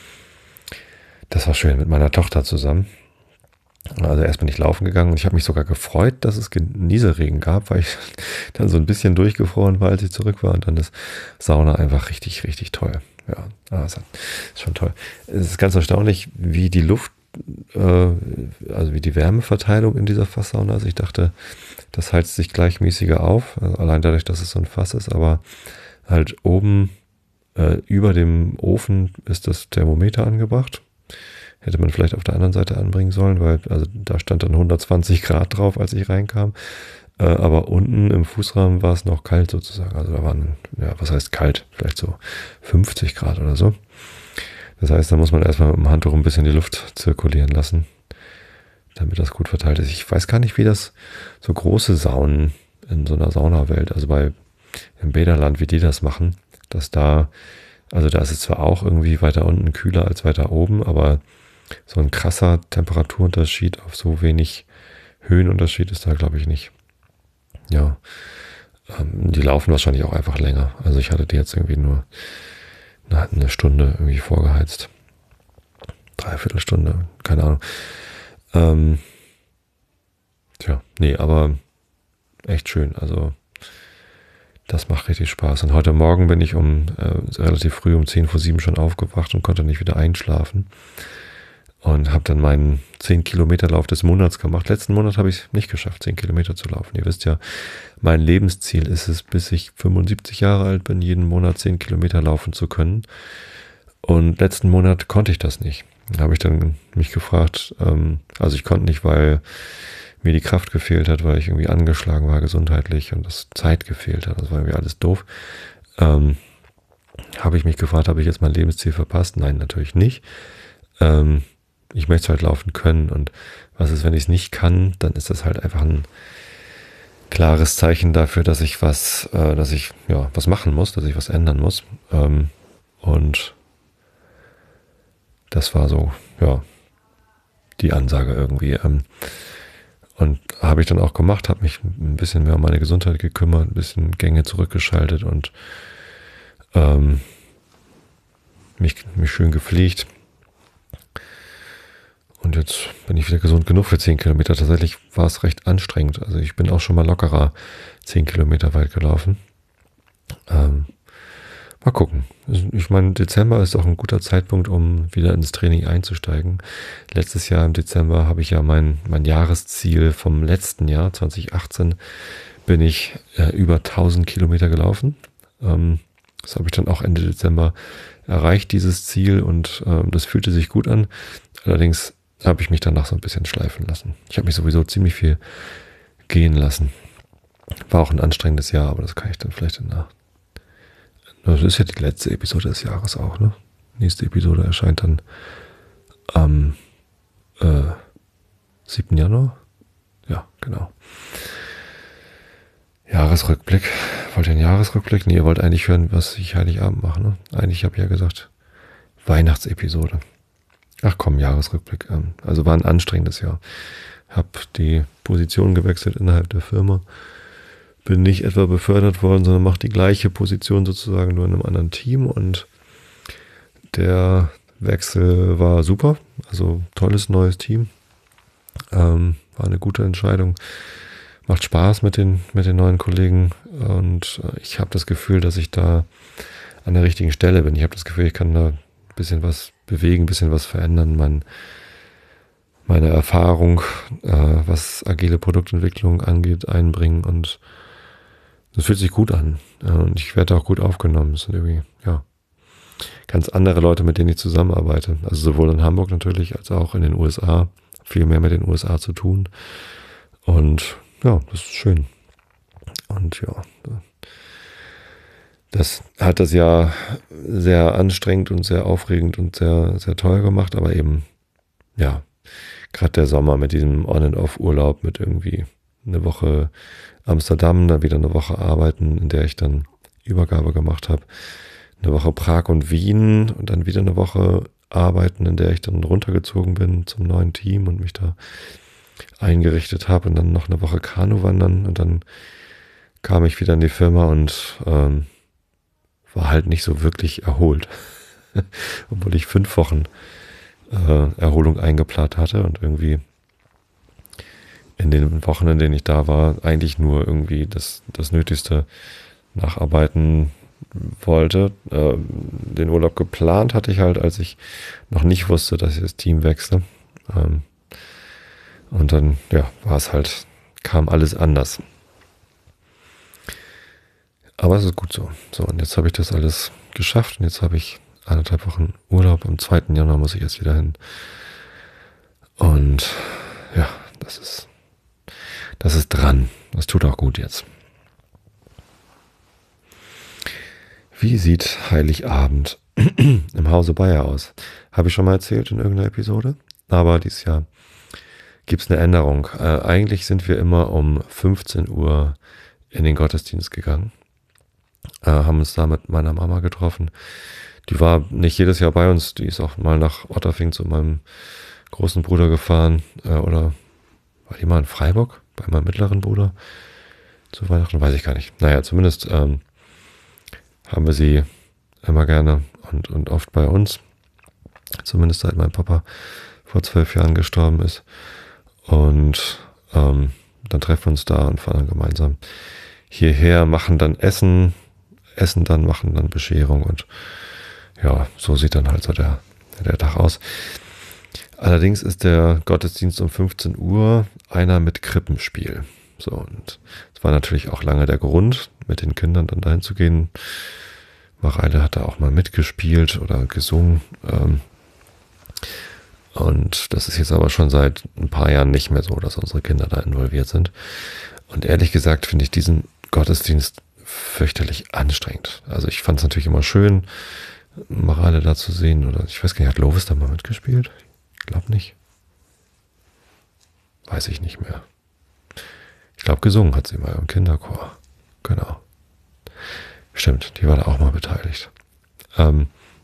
schön mit meiner Tochter zusammen. Also erst bin ich laufen gegangen und ich habe mich sogar gefreut, dass es Nieselregen gab, weil ich dann so ein bisschen durchgefroren war, als ich zurück war. Und dann ist Sauna einfach richtig, richtig toll. Ja, das ist schon toll. Es ist ganz erstaunlich, wie die Luft, also wie die Wärmeverteilung in dieser Fasssauna ist. Ich dachte, das heizt sich gleichmäßiger auf, also allein dadurch, dass es so ein Fass ist. Aber halt oben über dem Ofen ist das Thermometer angebracht. Hätte man vielleicht auf der anderen Seite anbringen sollen, weil also da stand dann 120 Grad drauf, als ich reinkam. Aber unten im Fußrahmen war es noch kalt sozusagen. Also da waren, was heißt kalt? Vielleicht so 50 Grad oder so. Das heißt, da muss man erstmal mit dem Handtuch ein bisschen die Luft zirkulieren lassen, damit das gut verteilt ist. Ich weiß gar nicht, wie das so große Saunen in so einer Saunawelt, also im Bäderland, wie die das machen, dass also da ist es zwar auch irgendwie weiter unten kühler als weiter oben, aber so ein krasser Temperaturunterschied auf so wenig Höhenunterschied ist da, glaube ich, nicht. Ja, die laufen wahrscheinlich auch einfach länger. Also ich hatte die jetzt irgendwie nur eine Stunde irgendwie vorgeheizt. 3/4 Stunde, keine Ahnung. Aber echt schön. Also das macht richtig Spaß. Und heute Morgen bin ich relativ früh um 10:07 schon aufgewacht und konnte nicht wieder einschlafen. Und habe dann meinen 10-Kilometer-Lauf des Monats gemacht. Letzten Monat habe ich es nicht geschafft, 10 Kilometer zu laufen. Ihr wisst ja, mein Lebensziel ist es, bis ich 75 Jahre alt bin, jeden Monat 10 Kilometer laufen zu können. Und letzten Monat konnte ich das nicht. Da habe ich dann mich gefragt, also ich konnte nicht, weil mir die Kraft gefehlt hat, weil ich irgendwie angeschlagen war gesundheitlich und das Zeit gefehlt hat. Das war irgendwie alles doof. Habe ich mich gefragt, habe ich jetzt mein Lebensziel verpasst? Nein, natürlich nicht. Ich möchte halt laufen können und was ist, wenn ich es nicht kann, dann ist das halt einfach ein klares Zeichen dafür, dass ich was machen muss, dass ich was ändern muss. Und das war so, ja, die Ansage irgendwie. Und habe ich dann auch gemacht, habe mich ein bisschen mehr um meine Gesundheit gekümmert, ein bisschen Gänge zurückgeschaltet und mich schön gepflegt. Und jetzt bin ich wieder gesund genug für 10 Kilometer. Tatsächlich war es recht anstrengend. Also ich bin auch schon mal lockerer 10 Kilometer weit gelaufen. Mal gucken. Ich meine, Dezember ist auch ein guter Zeitpunkt, um wieder ins Training einzusteigen. Letztes Jahr im Dezember habe ich ja mein Jahresziel vom letzten Jahr, 2018, bin ich über 1000 Kilometer gelaufen. Das habe ich dann auch Ende Dezember erreicht, dieses Ziel, und das fühlte sich gut an. Allerdings habe ich mich danach so ein bisschen schleifen lassen. Ich habe mich sowieso ziemlich viel gehen lassen. War auch ein anstrengendes Jahr, aber das kann ich dann vielleicht danach. Das ist ja die letzte Episode des Jahres auch, ne? Nächste Episode erscheint dann am 7. Januar. Ja, genau. Jahresrückblick. Wollt ihr einen Jahresrückblick? Nee, ihr wollt eigentlich hören, was ich Heiligabend mache, ne? Eigentlich habe ich ja gesagt, Weihnachtsepisode. Ach komm, Jahresrückblick. Also war ein anstrengendes Jahr. Hab die Position gewechselt innerhalb der Firma. Bin nicht etwa befördert worden, sondern mache die gleiche Position sozusagen nur in einem anderen Team. Und der Wechsel war super. Also tolles neues Team. War eine gute Entscheidung. Macht Spaß mit den neuen Kollegen. Und ich habe das Gefühl, dass ich da an der richtigen Stelle bin. Ich habe das Gefühl, ich kann da ein bisschen was bewegen, ein bisschen was verändern. Meine Erfahrung, was agile Produktentwicklung angeht, einbringen, und das fühlt sich gut an. Und ich werde auch gut aufgenommen. Es sind irgendwie, ja, ganz andere Leute, mit denen ich zusammenarbeite. Also sowohl in Hamburg natürlich, als auch in den USA. Viel mehr mit den USA zu tun. Und ja, das ist schön. Und ja, das hat das Jahr sehr anstrengend und sehr aufregend und sehr, sehr teuer gemacht, aber eben, ja, gerade der Sommer mit diesem On-and-Off-Urlaub, mit irgendwie eine Woche Amsterdam, dann wieder eine Woche arbeiten, in der ich dann Übergabe gemacht habe, eine Woche Prag und Wien und dann wieder eine Woche arbeiten, in der ich dann runtergezogen bin zum neuen Team und mich da eingerichtet habe, und dann noch eine Woche Kanu wandern, und dann kam ich wieder in die Firma und war halt nicht so wirklich erholt. Obwohl ich 5 Wochen Erholung eingeplant hatte und irgendwie in den Wochen, in denen ich da war, eigentlich nur irgendwie das Nötigste nacharbeiten wollte. Den Urlaub geplant hatte ich halt, als ich noch nicht wusste, dass ich das Team wechsle. Und dann, ja, kam alles anders. Aber es ist gut so. So, und jetzt habe ich das alles geschafft, und jetzt habe ich 1,5 Wochen Urlaub. Am 2. Januar muss ich jetzt wieder hin. Und ja, das ist dran. Das tut auch gut jetzt. Wie sieht Heiligabend im Hause Bayer aus? Habe ich schon mal erzählt in irgendeiner Episode. Aber dieses Jahr gibt es eine Änderung. Eigentlich sind wir immer um 15 Uhr in den Gottesdienst gegangen. Haben uns da mit meiner Mama getroffen. Die war nicht jedes Jahr bei uns. Die ist auch mal nach Otterfing zu meinem großen Bruder gefahren. Oder war die mal in Freiburg bei meinem mittleren Bruder zu Weihnachten? Weiß ich gar nicht. Naja, zumindest haben wir sie immer gerne und oft bei uns. Zumindest seit mein Papa vor 12 Jahren gestorben ist. Und dann treffen wir uns da und fahren dann gemeinsam hierher, machen dann essen dann, machen dann Bescherung, und ja, so sieht dann halt so der Tag aus. Allerdings ist der Gottesdienst um 15 Uhr einer mit Krippenspiel. So, und es war natürlich auch lange der Grund, mit den Kindern dann dahin zu gehen. Mareile hat da auch mal mitgespielt oder gesungen. Und das ist jetzt aber schon seit ein paar Jahren nicht mehr so, dass unsere Kinder da involviert sind. Und ehrlich gesagt finde ich diesen Gottesdienst fürchterlich anstrengend. Also ich fand es natürlich immer schön, Mareile da zu sehen. Oder ich weiß gar nicht, hat Lovis da mal mitgespielt? Ich glaube nicht. Weiß ich nicht mehr. Ich glaube, gesungen hat sie mal im Kinderchor. Genau. Stimmt, die war da auch mal beteiligt.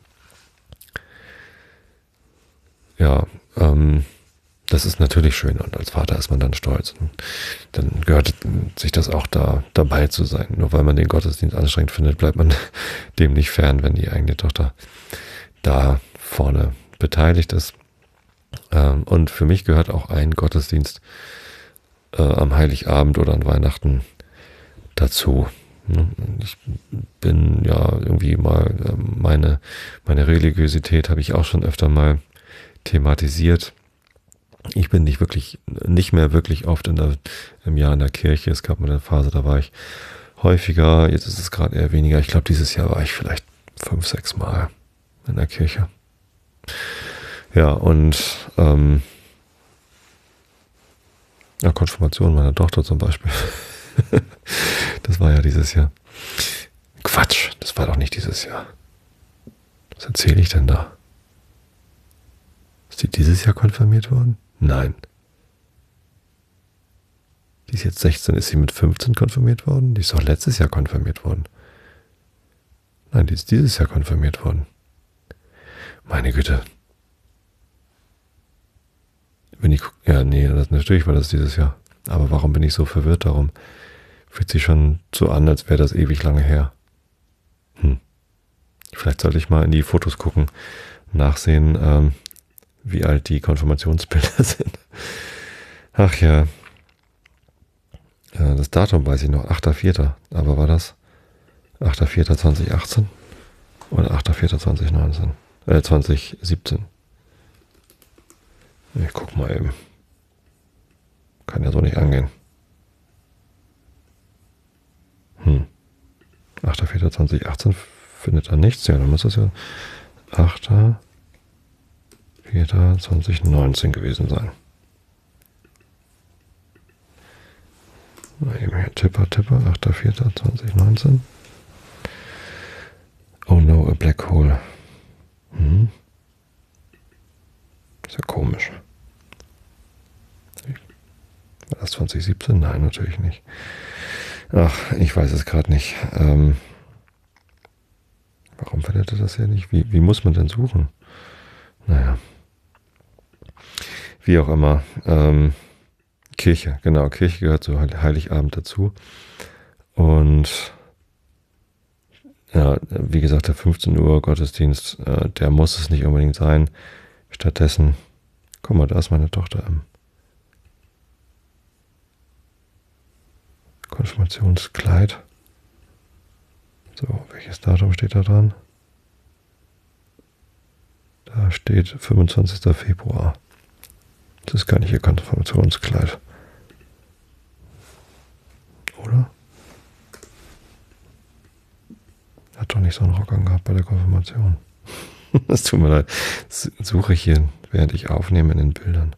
ja, das ist natürlich schön und als Vater ist man dann stolz. Und dann gehört sich das auch dabei zu sein. Nur weil man den Gottesdienst anstrengend findet, bleibt man dem nicht fern, wenn die eigene Tochter da vorne beteiligt ist. Und für mich gehört auch ein Gottesdienst am Heiligabend oder an Weihnachten dazu. Ich bin ja irgendwie mal, meine Religiosität habe ich auch schon öfter mal thematisiert. Ich bin nicht mehr wirklich oft im Jahr in der Kirche. Es gab mal eine Phase, da war ich häufiger. Jetzt ist es gerade eher weniger. Ich glaube, dieses Jahr war ich vielleicht 5, 6 Mal in der Kirche. Ja, und Konfirmation meiner Tochter zum Beispiel. Das war ja dieses Jahr. Quatsch, das war doch nicht dieses Jahr. Was erzähle ich denn da? Ist die dieses Jahr konfirmiert worden? Nein. Die ist jetzt 16, ist sie mit 15 konfirmiert worden? Die ist doch letztes Jahr konfirmiert worden. Nein, die ist dieses Jahr konfirmiert worden. Meine Güte. Natürlich war das dieses Jahr. Aber warum bin ich so verwirrt darum? Fühlt sich schon so an, als wäre das ewig lange her. Vielleicht sollte ich mal in die Fotos gucken, nachsehen, wie alt die Konfirmationsbilder sind. Ach ja. Das Datum weiß ich noch, 8.4. Aber war das 8.4.2018 oder 8.4.2019? 2017. Ich guck mal eben. Kann ja so nicht angehen. 8.4.2018 findet da nichts. Ja, dann muss das ja 8.4.2019 gewesen sein. Mal eben hier Tipper, 8.4.2019. Oh no, a black hole. Ist ja komisch. War das 2017? Nein, natürlich nicht. Ach, ich weiß es gerade nicht. Warum findet er das hier nicht? Wie muss man denn suchen? Naja. Wie auch immer. Kirche, genau. Kirche gehört zu Heiligabend dazu. Und ja, wie gesagt, der 15 Uhr Gottesdienst, der muss es nicht unbedingt sein. Stattdessen, guck mal, da ist meine Tochter im Konfirmationskleid. So, welches Datum steht da dran? Da steht 25. Februar. Das ist gar nicht ihr Konfirmationskleid. Oder? Hat doch nicht so einen Rock angehabt bei der Konfirmation. Das tut mir leid. Das suche ich hier, während ich aufnehme in den Bildern.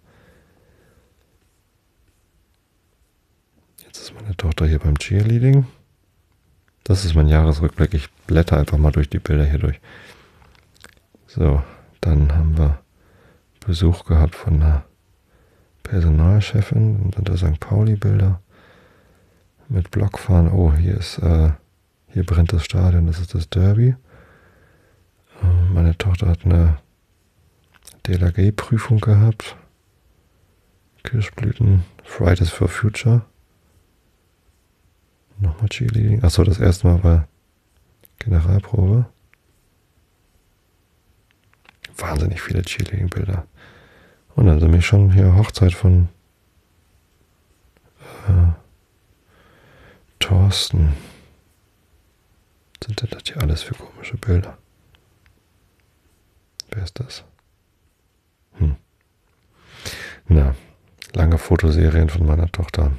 Jetzt ist meine Tochter hier beim Cheerleading. Das ist mein Jahresrückblick. Ich blätter einfach mal durch die Bilder hier durch. So, dann haben wir Besuch gehabt von einer Personalchefin. Und sind da St. Pauli-Bilder mit Blockfahren. Oh, hier brennt das Stadion. Das ist das Derby. Meine Tochter hat eine DLRG-Prüfung gehabt. Kirschblüten. Fridays for Future. Nochmal Cheerleading. Achso, das erste Mal war Generalprobe. Wahnsinnig viele Cheerleading-Bilder. Und dann sind wir schon hier Hochzeit von Thorsten. Was sind denn das hier alles für komische Bilder? Wer ist das? Na, lange Fotoserien von meiner Tochter.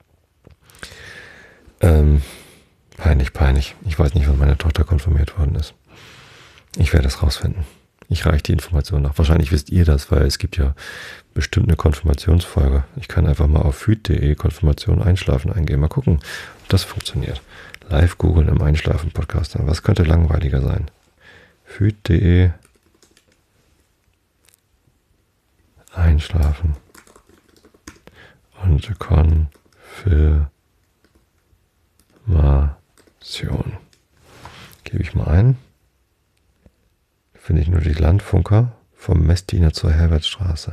Peinlich. Ich weiß nicht, wann meine Tochter konfirmiert worden ist. Ich werde es rausfinden. Ich reiche die Information nach. Wahrscheinlich wisst ihr das, weil es gibt ja bestimmt eine Konfirmationsfolge. Ich kann einfach mal auf füd.de Konfirmation einschlafen eingehen. Mal gucken, ob das funktioniert. Live googeln im Einschlafen-Podcast. Was könnte langweiliger sein? füd.de Einschlafen und Konfirmation. Gebe ich mal ein. Finde ich nur die Landfunker vom Messdiener zur Herbertstraße.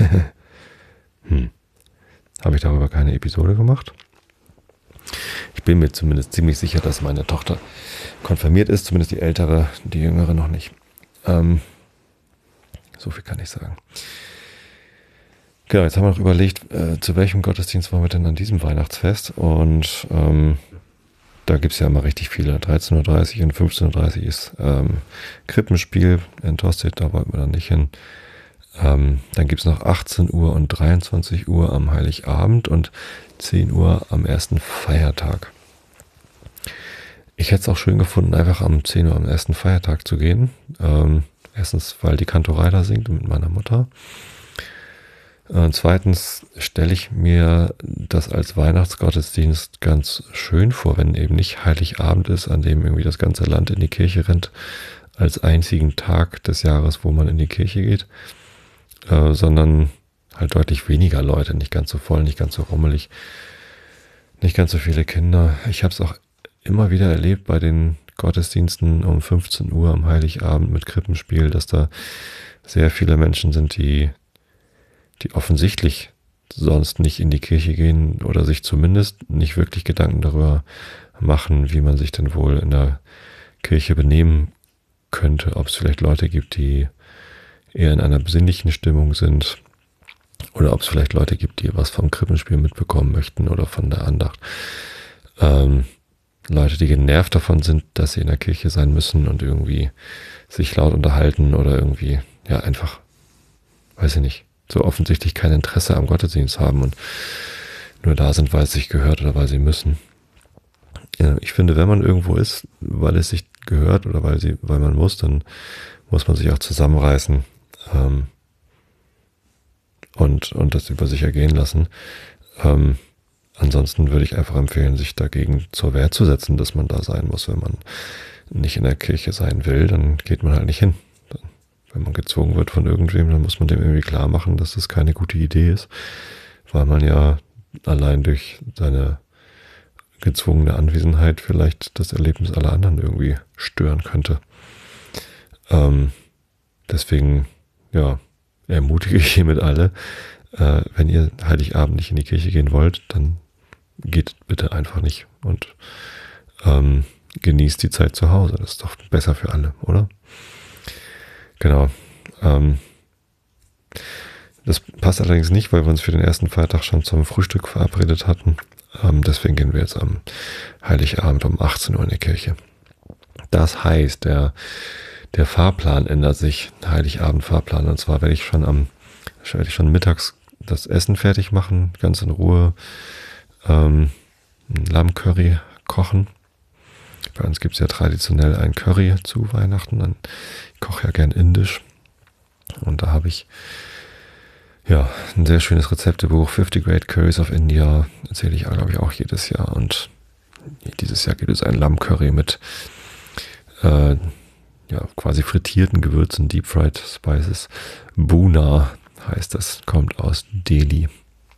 Habe ich darüber keine Episode gemacht? Ich bin mir zumindest ziemlich sicher, dass meine Tochter konfirmiert ist, zumindest die ältere, die jüngere noch nicht. So viel kann ich sagen. Genau, jetzt haben wir noch überlegt, zu welchem Gottesdienst wollen wir denn an diesem Weihnachtsfest? Und da gibt es ja immer richtig viele. 13:30 Uhr und 15:30 Uhr ist Krippenspiel in Tostedt, da wollten wir dann nicht hin. Dann gibt es noch 18 Uhr und 23 Uhr am Heiligabend und 10 Uhr am ersten Feiertag. Ich hätte es auch schön gefunden, einfach am 10 Uhr am ersten Feiertag zu gehen. Erstens, weil die Kantorei da singt mit meiner Mutter. Zweitens stelle ich mir das als Weihnachtsgottesdienst ganz schön vor, wenn eben nicht Heiligabend ist, an dem irgendwie das ganze Land in die Kirche rennt, als einzigen Tag des Jahres, wo man in die Kirche geht, sondern halt deutlich weniger Leute, nicht ganz so voll, nicht ganz so rummelig, nicht ganz so viele Kinder. Ich habe es auch immer wieder erlebt bei den Gottesdiensten um 15 Uhr am Heiligabend mit Krippenspiel, dass da sehr viele Menschen sind, die offensichtlich sonst nicht in die Kirche gehen oder sich zumindest nicht wirklich Gedanken darüber machen, wie man sich denn wohl in der Kirche benehmen könnte, ob es vielleicht Leute gibt, die eher in einer besinnlichen Stimmung sind oder ob es vielleicht Leute gibt, die was vom Krippenspiel mitbekommen möchten oder von der Andacht. Leute, die genervt davon sind, dass sie in der Kirche sein müssen und irgendwie sich laut unterhalten oder irgendwie, ja, einfach, weiß ich nicht, so offensichtlich kein Interesse am Gottesdienst haben und nur da sind, weil es sich gehört oder weil sie müssen. Ja, ich finde, wenn man irgendwo ist, weil es sich gehört oder weil man muss, dann muss man sich auch zusammenreißen und das über sich ergehen lassen. Ansonsten würde ich einfach empfehlen, sich dagegen zur Wehr zu setzen, dass man da sein muss. Wenn man nicht in der Kirche sein will, dann geht man halt nicht hin. Wenn man gezwungen wird von irgendwem, dann muss man dem irgendwie klar machen, dass das keine gute Idee ist, weil man ja allein durch seine gezwungene Anwesenheit vielleicht das Erlebnis aller anderen irgendwie stören könnte. Deswegen, ja, ermutige ich hiermit alle, wenn ihr Heiligabend nicht in die Kirche gehen wollt, dann geht bitte einfach nicht und genießt die Zeit zu Hause. Das ist doch besser für alle, oder? Genau. Das passt allerdings nicht, weil wir uns für den ersten Feiertag schon zum Frühstück verabredet hatten. Deswegen gehen wir jetzt am Heiligabend um 18 Uhr in die Kirche. Das heißt, der Fahrplan ändert sich, Heiligabend-Fahrplan. Und zwar werde ich schon mittags das Essen fertig machen, ganz in Ruhe. Lammcurry kochen. Bei uns gibt es ja traditionell ein Curry zu Weihnachten. Ich koche ja gern indisch. Und da habe ich ja ein sehr schönes Rezeptebuch, 50 Great Curries of India. Erzähle ich, glaube ich, auch jedes Jahr. Und dieses Jahr gibt es ein Lammcurry mit quasi frittierten Gewürzen, Deep Fried Spices. Buna heißt das, kommt aus Delhi.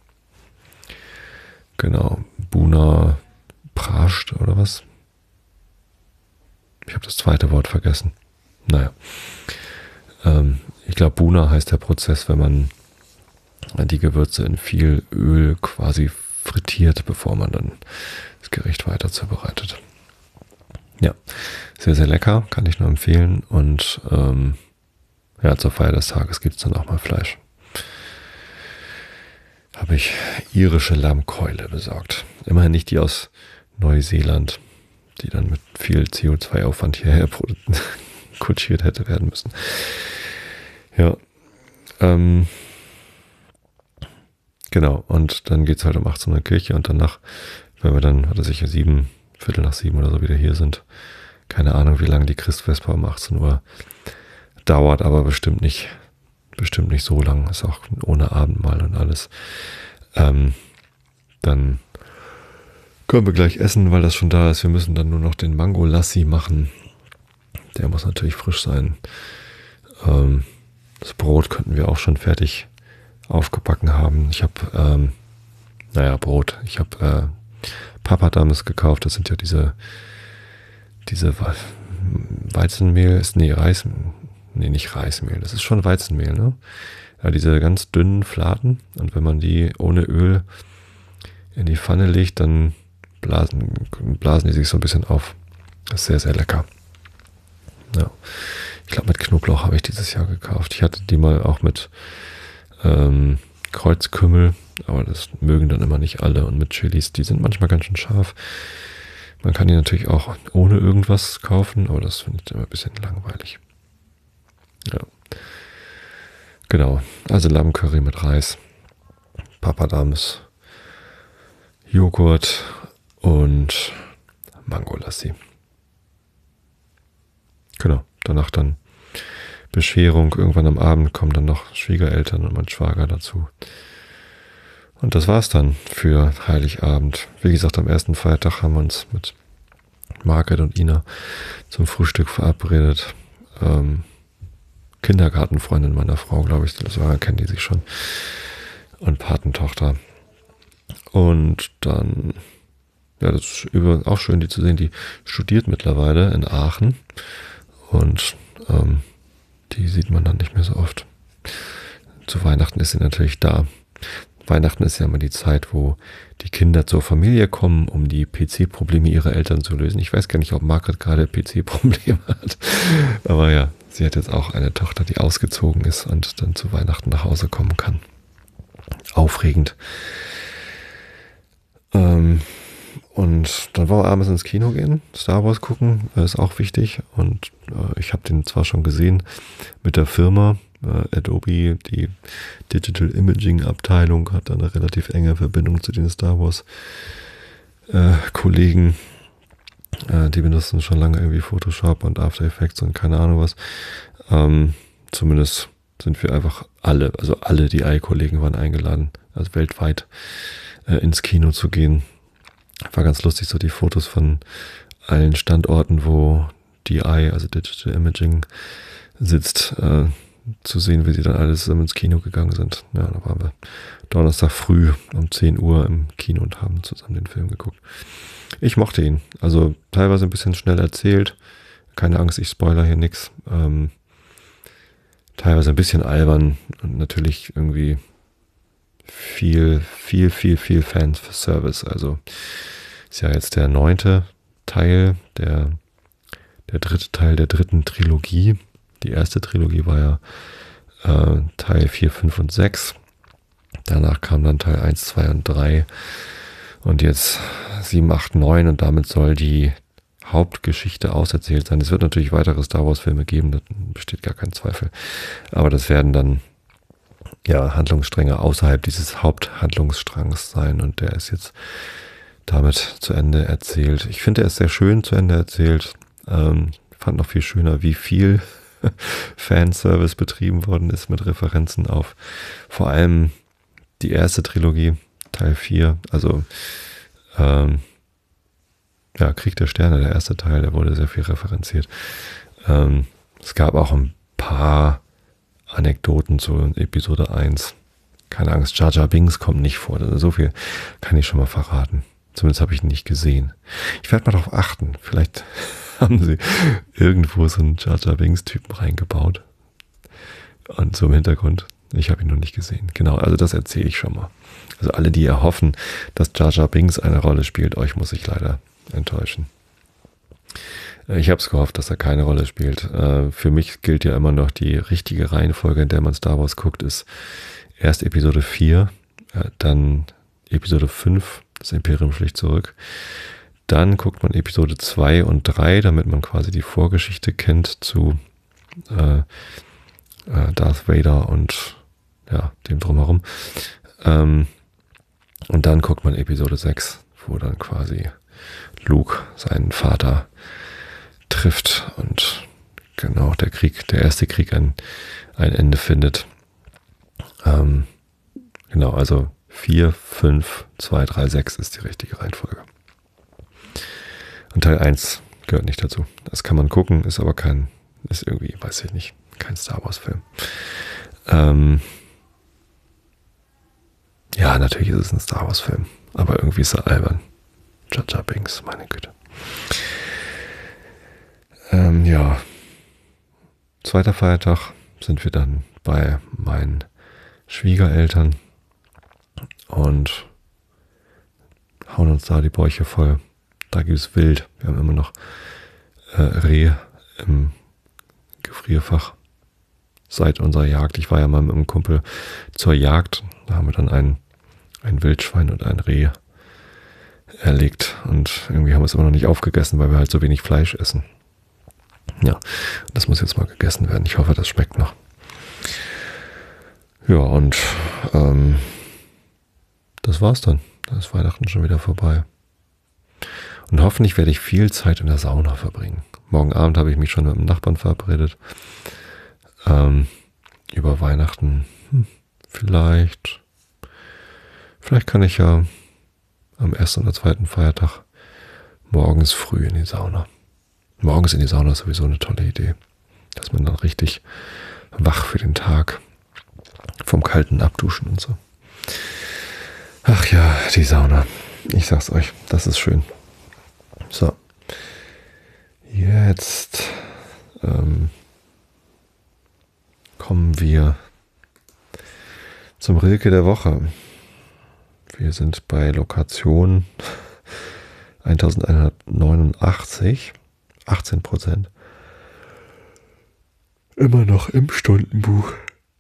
Genau, Buna Prasht oder was? Ich habe das zweite Wort vergessen. Naja. Ich glaube, Buna heißt der Prozess, wenn man die Gewürze in viel Öl quasi frittiert, bevor man dann das Gericht weiter zubereitet. Ja, sehr, sehr lecker, kann ich nur empfehlen. Und zur Feier des Tages gibt es dann auch mal Fleisch. Habe ich irische Lammkeule besorgt. Immerhin nicht die aus Neuseeland, die dann mit viel CO2-Aufwand hierher kutschiert hätte werden müssen. Ja, genau. Und dann geht es halt um 18 Uhr in die Kirche und danach, wenn wir dann, Viertel nach 7 oder so wieder hier sind, keine Ahnung, wie lange die Christvesper um 18 Uhr dauert, aber bestimmt nicht so lang, ist auch ohne Abendmahl und alles. Dann können wir gleich essen, weil das schon da ist. Wir müssen dann nur noch den Mango Lassi machen. Der muss natürlich frisch sein. Das Brot könnten wir auch schon fertig aufgebacken haben. Ich habe, Brot. Ich habe Papadums gekauft. Das sind ja diese Weizenmehl, Reis, nee, nicht Reismehl, das ist schon Weizenmehl, ne? Ja, diese ganz dünnen Fladen und wenn man die ohne Öl in die Pfanne legt, dann blasen die sich so ein bisschen auf. Das ist sehr, sehr lecker. Ja. Ich glaube, mit Knoblauch habe ich dieses Jahr gekauft. Ich hatte die mal auch mit Kreuzkümmel, aber das mögen dann immer nicht alle. Und mit Chilis, die sind manchmal ganz schön scharf. Man kann die natürlich auch ohne irgendwas kaufen, aber das finde ich immer ein bisschen langweilig. Ja. Genau, also Lammcurry mit Reis, Papadums, Joghurt und Mangolassi. Genau, danach dann Bescherung. Irgendwann am Abend kommen dann noch Schwiegereltern und mein Schwager dazu. Und das war's dann für Heiligabend. Wie gesagt, am ersten Feiertag haben wir uns mit Margret und Ina zum Frühstück verabredet. Kindergartenfreundin meiner Frau, glaube ich, das war, kennen die sich schon. Und Patentochter. Und dann, ja, das ist übrigens auch schön, die zu sehen, die studiert mittlerweile in Aachen. Und die sieht man dann nicht mehr so oft. Zu Weihnachten ist sie natürlich da. Weihnachten ist ja immer die Zeit, wo die Kinder zur Familie kommen, um die PC-Probleme ihrer Eltern zu lösen. Ich weiß gar nicht, ob Margret gerade PC-Probleme hat. Aber ja, sie hat jetzt auch eine Tochter, die ausgezogen ist und dann zu Weihnachten nach Hause kommen kann. Aufregend. Und dann wollen wir abends ins Kino gehen, Star Wars gucken, ist auch wichtig. Und ich habe den zwar schon gesehen mit der Firma, Adobe, die Digital Imaging Abteilung, hat da eine relativ enge Verbindung zu den Star Wars Kollegen. Die benutzen schon lange irgendwie Photoshop und After Effects und keine Ahnung was. Zumindest sind wir einfach alle, also alle DI-Kollegen waren eingeladen, also weltweit ins Kino zu gehen. War ganz lustig, so die Fotos von allen Standorten, wo DI, also Digital Imaging, sitzt, zu sehen, wie sie dann alles ins Kino gegangen sind. Ja, da waren wir Donnerstag früh um 10 Uhr im Kino und haben zusammen den Film geguckt. Ich mochte ihn. Also teilweise ein bisschen schnell erzählt. Keine Angst, ich spoiler hier nichts. Teilweise ein bisschen albern und natürlich irgendwie viel Fanservice. Also ist ja jetzt der 9. Teil, der 3. Teil der 3. Trilogie. Die erste Trilogie war ja Teil 4, 5 und 6. Danach kam dann Teil 1, 2 und 3. Und jetzt 7, 8, 9 und damit soll die Hauptgeschichte auserzählt sein. Es wird natürlich weitere Star Wars Filme geben, da besteht gar kein Zweifel. Aber das werden dann ja Handlungsstränge außerhalb dieses Haupthandlungsstrangs sein und der ist jetzt damit zu Ende erzählt. Ich finde, er ist sehr schön zu Ende erzählt. Fand noch viel schöner, wie viel Fanservice betrieben worden ist mit Referenzen auf vor allem die erste Trilogie, Teil 4, also ja, Krieg der Sterne, der erste Teil, der wurde sehr viel referenziert. Es gab auch ein paar Anekdoten zu Episode 1. Keine Angst, Jar Jar Binks kommt nicht vor. Also so viel kann ich schon mal verraten. Zumindest habe ich ihn nicht gesehen. Ich werde mal darauf achten. Vielleicht haben sie irgendwo so einen Jar Jar Binks-Typen reingebaut. Und so im Hintergrund. Ich habe ihn noch nicht gesehen. Genau, also das erzähle ich schon mal. Also alle, die erhoffen, dass Jar Jar Binks eine Rolle spielt, euch muss ich leider enttäuschen. Ich habe es gehofft, dass er keine Rolle spielt. Für mich gilt ja immer noch die richtige Reihenfolge, in der man Star Wars guckt, ist erst Episode 4, dann Episode 5, das Imperium schlägt zurück. Dann guckt man Episode 2 und 3, damit man quasi die Vorgeschichte kennt zu Darth Vader und ja, dem Drumherum. Und dann guckt man Episode 6, wo dann quasi Luke seinen Vater trifft und genau der erste Krieg ein Ende findet. Genau, also 4, 5, 2, 3, 6 ist die richtige Reihenfolge. Und Teil 1 gehört nicht dazu. Das kann man gucken, ist aber ist irgendwie, weiß ich nicht, kein Star Wars Film. Ja, natürlich ist es ein Star Wars Film, aber irgendwie ist er albern. Jar Jar Binks, meine Güte. Ja. Zweiter Feiertag sind wir dann bei meinen Schwiegereltern und hauen uns da die Bäuche voll. Da gibt es Wild. Wir haben immer noch Reh im Gefrierfach seit unserer Jagd. Ich war ja mal mit einem Kumpel zur Jagd. Da haben wir dann ein Wildschwein und ein Reh erlegt. Und irgendwie haben wir es immer noch nicht aufgegessen, weil wir halt so wenig Fleisch essen. Ja, das muss jetzt mal gegessen werden. Ich hoffe, das schmeckt noch. Ja, und das war's dann. Da ist Weihnachten schon wieder vorbei. Und hoffentlich werde ich viel Zeit in der Sauna verbringen. Morgen Abend habe ich mich schon mit dem Nachbarn verabredet. Über Weihnachten. Vielleicht kann ich ja am ersten oder zweiten Feiertag morgens früh in die Sauna. Morgens in die Sauna ist sowieso eine tolle Idee. Da ist man dann richtig wach für den Tag. Vom kalten Abduschen und so. Ach ja, die Sauna. Ich sag's euch, das ist schön. So. Jetzt kommen wir zum Rilke der Woche. Wir sind bei Lokation 1189, 18%. Immer noch im Stundenbuch.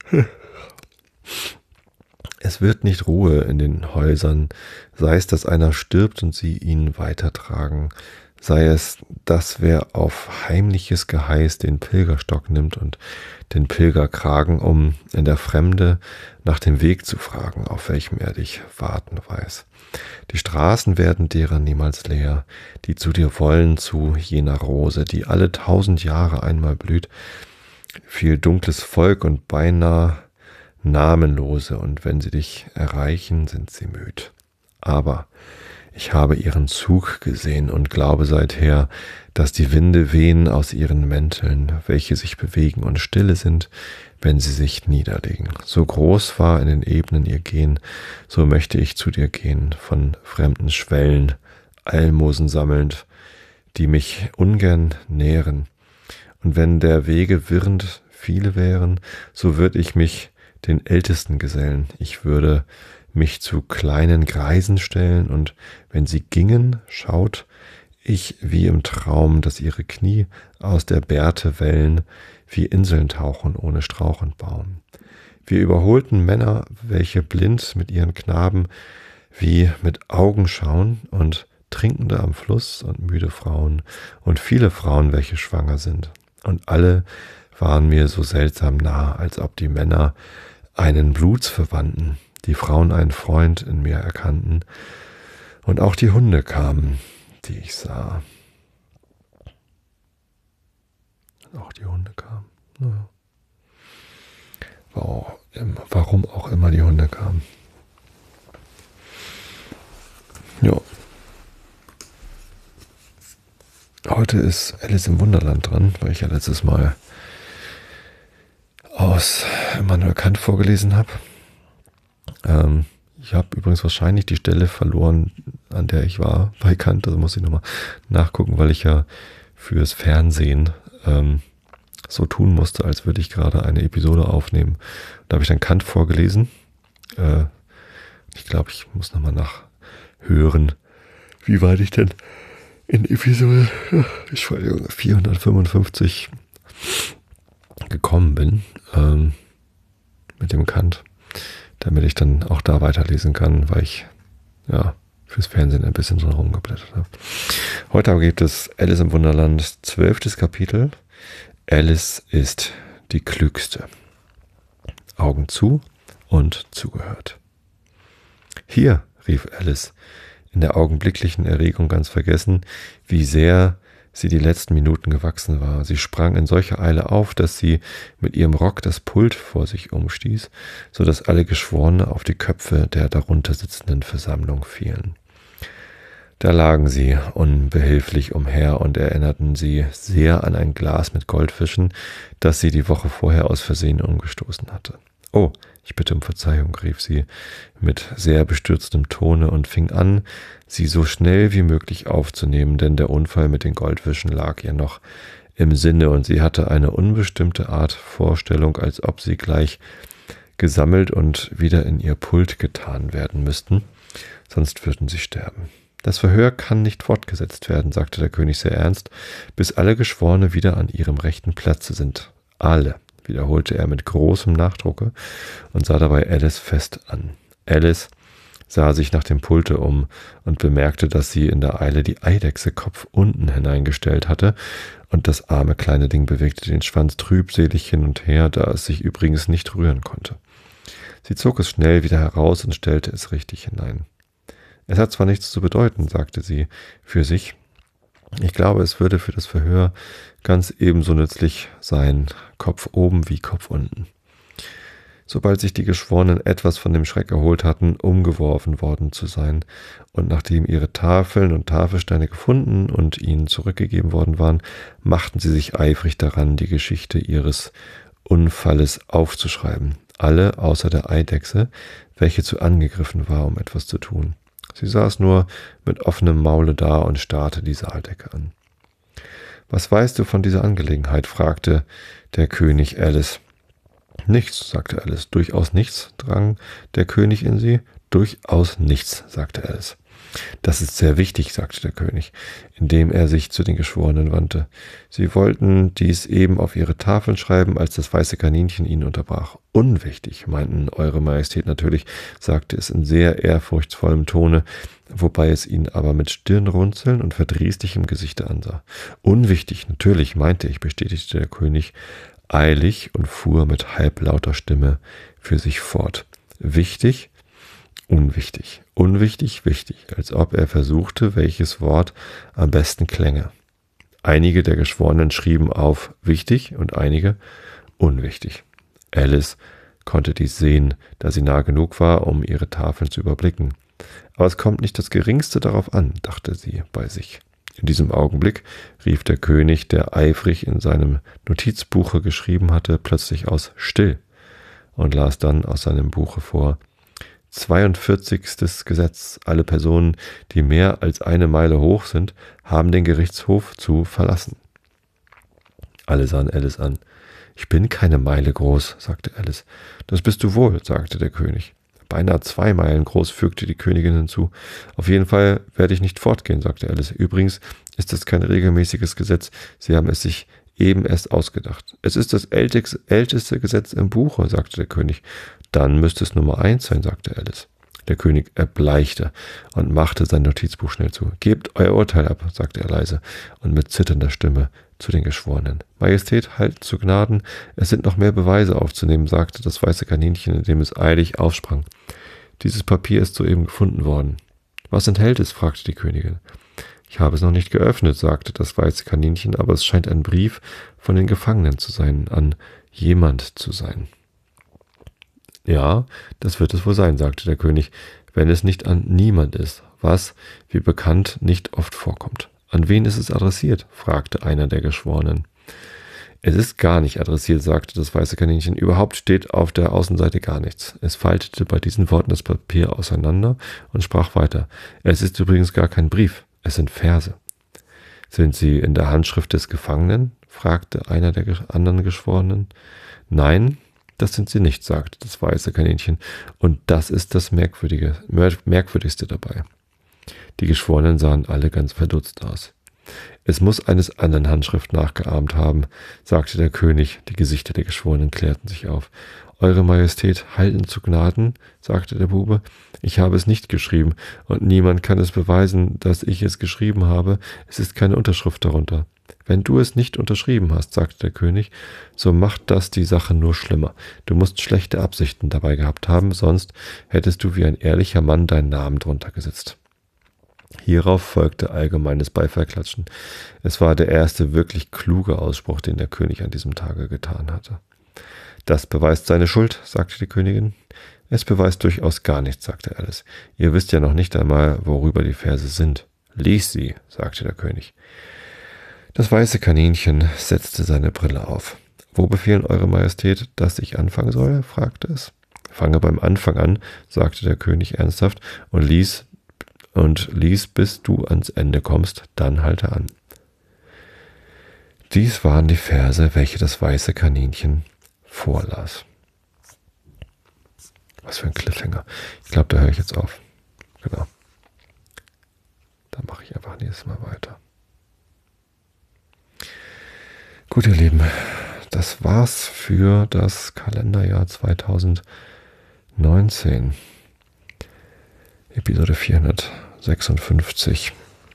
Es wird nicht Ruhe in den Häusern, sei es, dass einer stirbt und sie ihn weitertragen, sei es, dass wer auf heimliches Geheiß den Pilgerstock nimmt und den Pilgerkragen, um in der Fremde nach dem Weg zu fragen, auf welchem er dich warten weiß. Die Straßen werden derer niemals leer, die zu dir wollen, zu jener Rose, die alle 1000 Jahre einmal blüht, viel dunkles Volk und beinahe Namenlose, und wenn sie dich erreichen, sind sie müd. Aber ich habe ihren Zug gesehen und glaube seither, dass die Winde wehen aus ihren Mänteln, welche sich bewegen und stille sind, wenn sie sich niederlegen. So groß war in den Ebenen ihr Gehen, so möchte ich zu dir gehen, von fremden Schwellen, Almosen sammelnd, die mich ungern nähren. Und wenn der Wege wirrend viele wären, so würd ich mich den Ältesten gesellen. Ich würde mich zu kleinen Greisen stellen, und wenn sie gingen, schaut ich wie im Traum, dass ihre Knie aus der Bärte wellen, wie Inseln tauchen ohne Strauch und Baum. Wir überholten Männer, welche blind mit ihren Knaben wie mit Augen schauen, und Trinkende am Fluss und müde Frauen und viele Frauen, welche schwanger sind. Und alle waren mir so seltsam nah, als ob die Männer einen Blutsverwandten, die Frauen einen Freund in mir erkannten, und auch die Hunde kamen, die ich sah. Auch die Hunde kamen. Ja. Warum auch immer die Hunde kamen. Ja. Heute ist Alice im Wunderland dran, weil ich ja letztes Mal aus Immanuel Kant vorgelesen habe. Ich habe übrigens wahrscheinlich die Stelle verloren, an der ich war bei Kant. Also muss ich nochmal nachgucken, weil ich ja fürs Fernsehen so tun musste, als würde ich gerade eine Episode aufnehmen. Da habe ich dann Kant vorgelesen. Ich glaube, ich muss nochmal nachhören, wie weit ich denn in Episode 455 gekommen bin mit dem Kant, damit ich dann auch da weiterlesen kann, weil ich ja fürs Fernsehen ein bisschen drin rumgeblättert habe. Heute aber gibt es Alice im Wunderland, 12. Kapitel. Alice ist die Klügste. Augen zu und zugehört. Hier, rief Alice, in der augenblicklichen Erregung ganz vergessen, wie sehr sie die letzten Minuten gewachsen war. Sie sprang in solcher Eile auf, dass sie mit ihrem Rock das Pult vor sich umstieß, so dass alle Geschworene auf die Köpfe der darunter sitzenden Versammlung fielen. Da lagen sie unbehilflich umher und erinnerten sie sehr an ein Glas mit Goldfischen, das sie die Woche vorher aus Versehen umgestoßen hatte. »Oh, ich bitte um Verzeihung«, rief sie mit sehr bestürztem Tone und fing an, sie so schnell wie möglich aufzunehmen, denn der Unfall mit den Goldfischen lag ihr noch im Sinne, und sie hatte eine unbestimmte Art Vorstellung, als ob sie gleich gesammelt und wieder in ihr Pult getan werden müssten, sonst würden sie sterben. Das Verhör kann nicht fortgesetzt werden, sagte der König sehr ernst, bis alle Geschworene wieder an ihrem rechten Platze sind. Alle, wiederholte er mit großem Nachdrucke und sah dabei Alice fest an. Alice sah sich nach dem Pulte um und bemerkte, dass sie in der Eile die Eidechse Kopf unten hineingestellt hatte, und das arme kleine Ding bewegte den Schwanz trübselig hin und her, da es sich übrigens nicht rühren konnte. Sie zog es schnell wieder heraus und stellte es richtig hinein. Es hat zwar nichts zu bedeuten, sagte sie für sich. Ich glaube, es würde für das Verhör ganz ebenso nützlich sein, Kopf oben wie Kopf unten. Sobald sich die Geschworenen etwas von dem Schreck erholt hatten, umgeworfen worden zu sein, und nachdem ihre Tafeln und Tafelsteine gefunden und ihnen zurückgegeben worden waren, machten sie sich eifrig daran, die Geschichte ihres Unfalles aufzuschreiben. Alle außer der Eidechse, welche zu angegriffen war, um etwas zu tun. Sie saß nur mit offenem Maule da und starrte die Saaldecke an. »Was weißt du von dieser Angelegenheit?« fragte der König Alice. »Nichts«, sagte Alice. »Durchaus nichts«, drang der König in sie. »Durchaus nichts«, sagte Alice. »Das ist sehr wichtig«, sagte der König, indem er sich zu den Geschworenen wandte. Sie wollten dies eben auf ihre Tafeln schreiben, als das weiße Kaninchen ihnen unterbrach. »Unwichtig«, meinten Eure Majestät natürlich, sagte es in sehr ehrfurchtsvollem Tone, wobei es ihn aber mit Stirnrunzeln und verdrießlichem Gesichte ansah. »Unwichtig, natürlich, meinte ich«, bestätigte der König eilig und fuhr mit halblauter Stimme für sich fort. »Wichtig, unwichtig, unwichtig, wichtig«, als ob er versuchte, welches Wort am besten klänge. Einige der Geschworenen schrieben auf wichtig und einige unwichtig. Alice konnte dies sehen, da sie nah genug war, um ihre Tafeln zu überblicken. Aber es kommt nicht das Geringste darauf an, dachte sie bei sich. In diesem Augenblick rief der König, der eifrig in seinem Notizbuche geschrieben hatte, plötzlich aus »Still« und las dann aus seinem Buche vor: 42. Gesetz. Alle Personen, die mehr als 1 Meile hoch sind, haben den Gerichtshof zu verlassen. Alle sahen Alice an. »Ich bin keine Meile groß«, sagte Alice. »Das bist du wohl«, sagte der König. »Beinahe 2 Meilen groß«, fügte die Königin hinzu. »Auf jeden Fall werde ich nicht fortgehen«, sagte Alice. »Übrigens ist es kein regelmäßiges Gesetz. Sie haben es sich eben erst ausgedacht.« »Es ist das älteste Gesetz im Buche«, sagte der König. »Dann müsste es Nummer 1 sein«, sagte Alice. Der König erbleichte und machte sein Notizbuch schnell zu. »Gebt euer Urteil ab«, sagte er leise und mit zitternder Stimme zu den Geschworenen. »Majestät, halt zu Gnaden, es sind noch mehr Beweise aufzunehmen«, sagte das weiße Kaninchen, indem es eilig aufsprang. »Dieses Papier ist soeben gefunden worden.« »Was enthält es?«, fragte die Königin. »Ich habe es noch nicht geöffnet«, sagte das weiße Kaninchen, »aber es scheint ein Brief von den Gefangenen zu sein, an jemand zu sein.« »Ja, das wird es wohl sein«, sagte der König, »wenn es nicht an niemand ist, was, wie bekannt, nicht oft vorkommt.« »An wen ist es adressiert?«, fragte einer der Geschworenen. »Es ist gar nicht adressiert«, sagte das weiße Kaninchen. »Überhaupt steht auf der Außenseite gar nichts.« Es faltete bei diesen Worten das Papier auseinander und sprach weiter. »Es ist übrigens gar kein Brief, es sind Verse.« »Sind sie in der Handschrift des Gefangenen?«, fragte einer der anderen Geschworenen. »Nein, das sind sie nicht«, sagte das weiße Kaninchen. »Und das ist das Merkwürdigste dabei.« Die Geschworenen sahen alle ganz verdutzt aus. »Es muss eines anderen Handschrift nachgeahmt haben«, sagte der König. Die Gesichter der Geschworenen klärten sich auf. »Eure Majestät, halten zu Gnaden«, sagte der Bube. »Ich habe es nicht geschrieben, und niemand kann es beweisen, dass ich es geschrieben habe. Es ist keine Unterschrift darunter.« »Wenn du es nicht unterschrieben hast«, sagte der König, »so macht das die Sache nur schlimmer. Du musst schlechte Absichten dabei gehabt haben, sonst hättest du wie ein ehrlicher Mann deinen Namen drunter gesetzt.« Hierauf folgte allgemeines Beifallklatschen. Es war der erste wirklich kluge Ausspruch, den der König an diesem Tage getan hatte. »Das beweist seine Schuld«, sagte die Königin. »Es beweist durchaus gar nichts«, sagte Alice. »Ihr wisst ja noch nicht einmal, worüber die Verse sind.« »Lies sie«, sagte der König. Das weiße Kaninchen setzte seine Brille auf. »Wo befehlen Eure Majestät, dass ich anfangen soll?«, fragte es. »Fange beim Anfang an«, sagte der König ernsthaft, und lies, bis du ans Ende kommst, dann halte an.« Dies waren die Verse, welche das weiße Kaninchen vorlas. Was für ein Cliffhanger. Ich glaube, da höre ich jetzt auf. Genau. Da mache ich einfach nächstes Mal weiter. Gut, ihr Lieben, das war's für das Kalenderjahr 2019. Episode 456.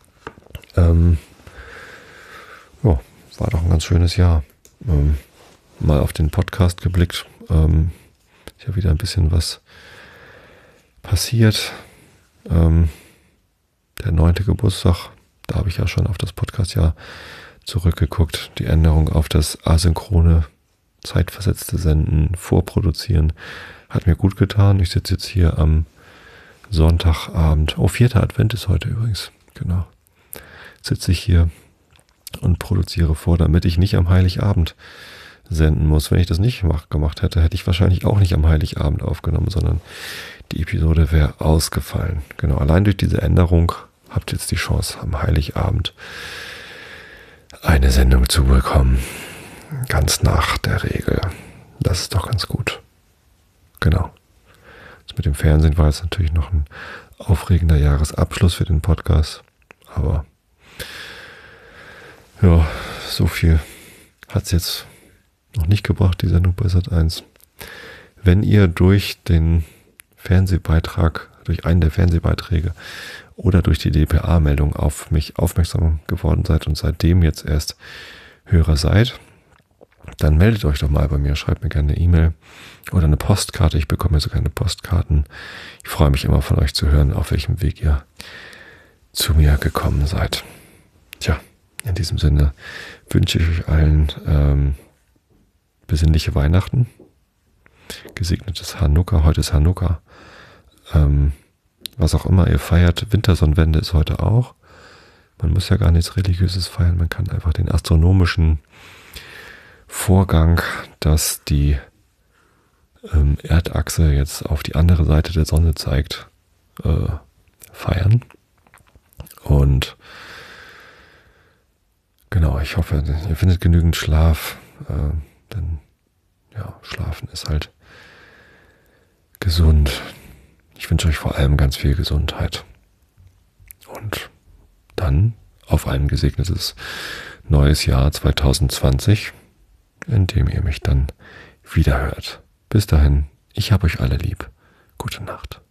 Ja, war doch ein ganz schönes Jahr. Mal auf den Podcast geblickt. Ist ja wieder ein bisschen was passiert. Der 9. Geburtstag, da habe ich ja schon auf das Podcast-Jahr zurückgeguckt. Die Änderung auf das asynchrone, zeitversetzte Senden, Vorproduzieren hat mir gut getan. Ich sitze jetzt hier am Sonntagabend. 4. Advent ist heute übrigens. Genau. Sitze ich hier und produziere vor, damit ich nicht am Heiligabend senden muss. Wenn ich das nicht gemacht hätte, hätte ich wahrscheinlich auch nicht am Heiligabend aufgenommen, sondern die Episode wäre ausgefallen. Genau, allein durch diese Änderung habt ihr jetzt die Chance, am Heiligabend eine Sendung zu bekommen. Ganz nach der Regel. Das ist doch ganz gut. Genau. Das mit dem Fernsehen war jetzt natürlich noch ein aufregender Jahresabschluss für den Podcast. Aber ja, so viel hat es jetzt noch nicht gebracht, die Sendung bei Sat.1. Wenn ihr durch den Fernsehbeitrag, durch einen der Fernsehbeiträge oder durch die dpa-Meldung auf mich aufmerksam geworden seid und seitdem jetzt erst Hörer seid, dann meldet euch doch mal bei mir, schreibt mir gerne eine E-Mail oder eine Postkarte. Ich bekomme ja sogar eine Postkarten. Ich freue mich immer von euch zu hören, auf welchem Weg ihr zu mir gekommen seid. Tja, in diesem Sinne wünsche ich euch allen besinnliche Weihnachten, gesegnetes Hanukkah. Heute ist Hanukkah. Was auch immer ihr feiert, Wintersonnenwende ist heute auch. Man muss ja gar nichts Religiöses feiern, man kann einfach den astronomischen Vorgang, dass die Erdachse jetzt auf die andere Seite der Sonne zeigt, feiern. Und genau, ich hoffe, ihr findet genügend Schlaf, denn ja, Schlafen ist halt gesund. Ich wünsche euch vor allem ganz viel Gesundheit. Und dann auf ein gesegnetes neues Jahr 2020, in dem ihr mich dann wieder hört. Bis dahin, ich hab euch alle lieb. Gute Nacht.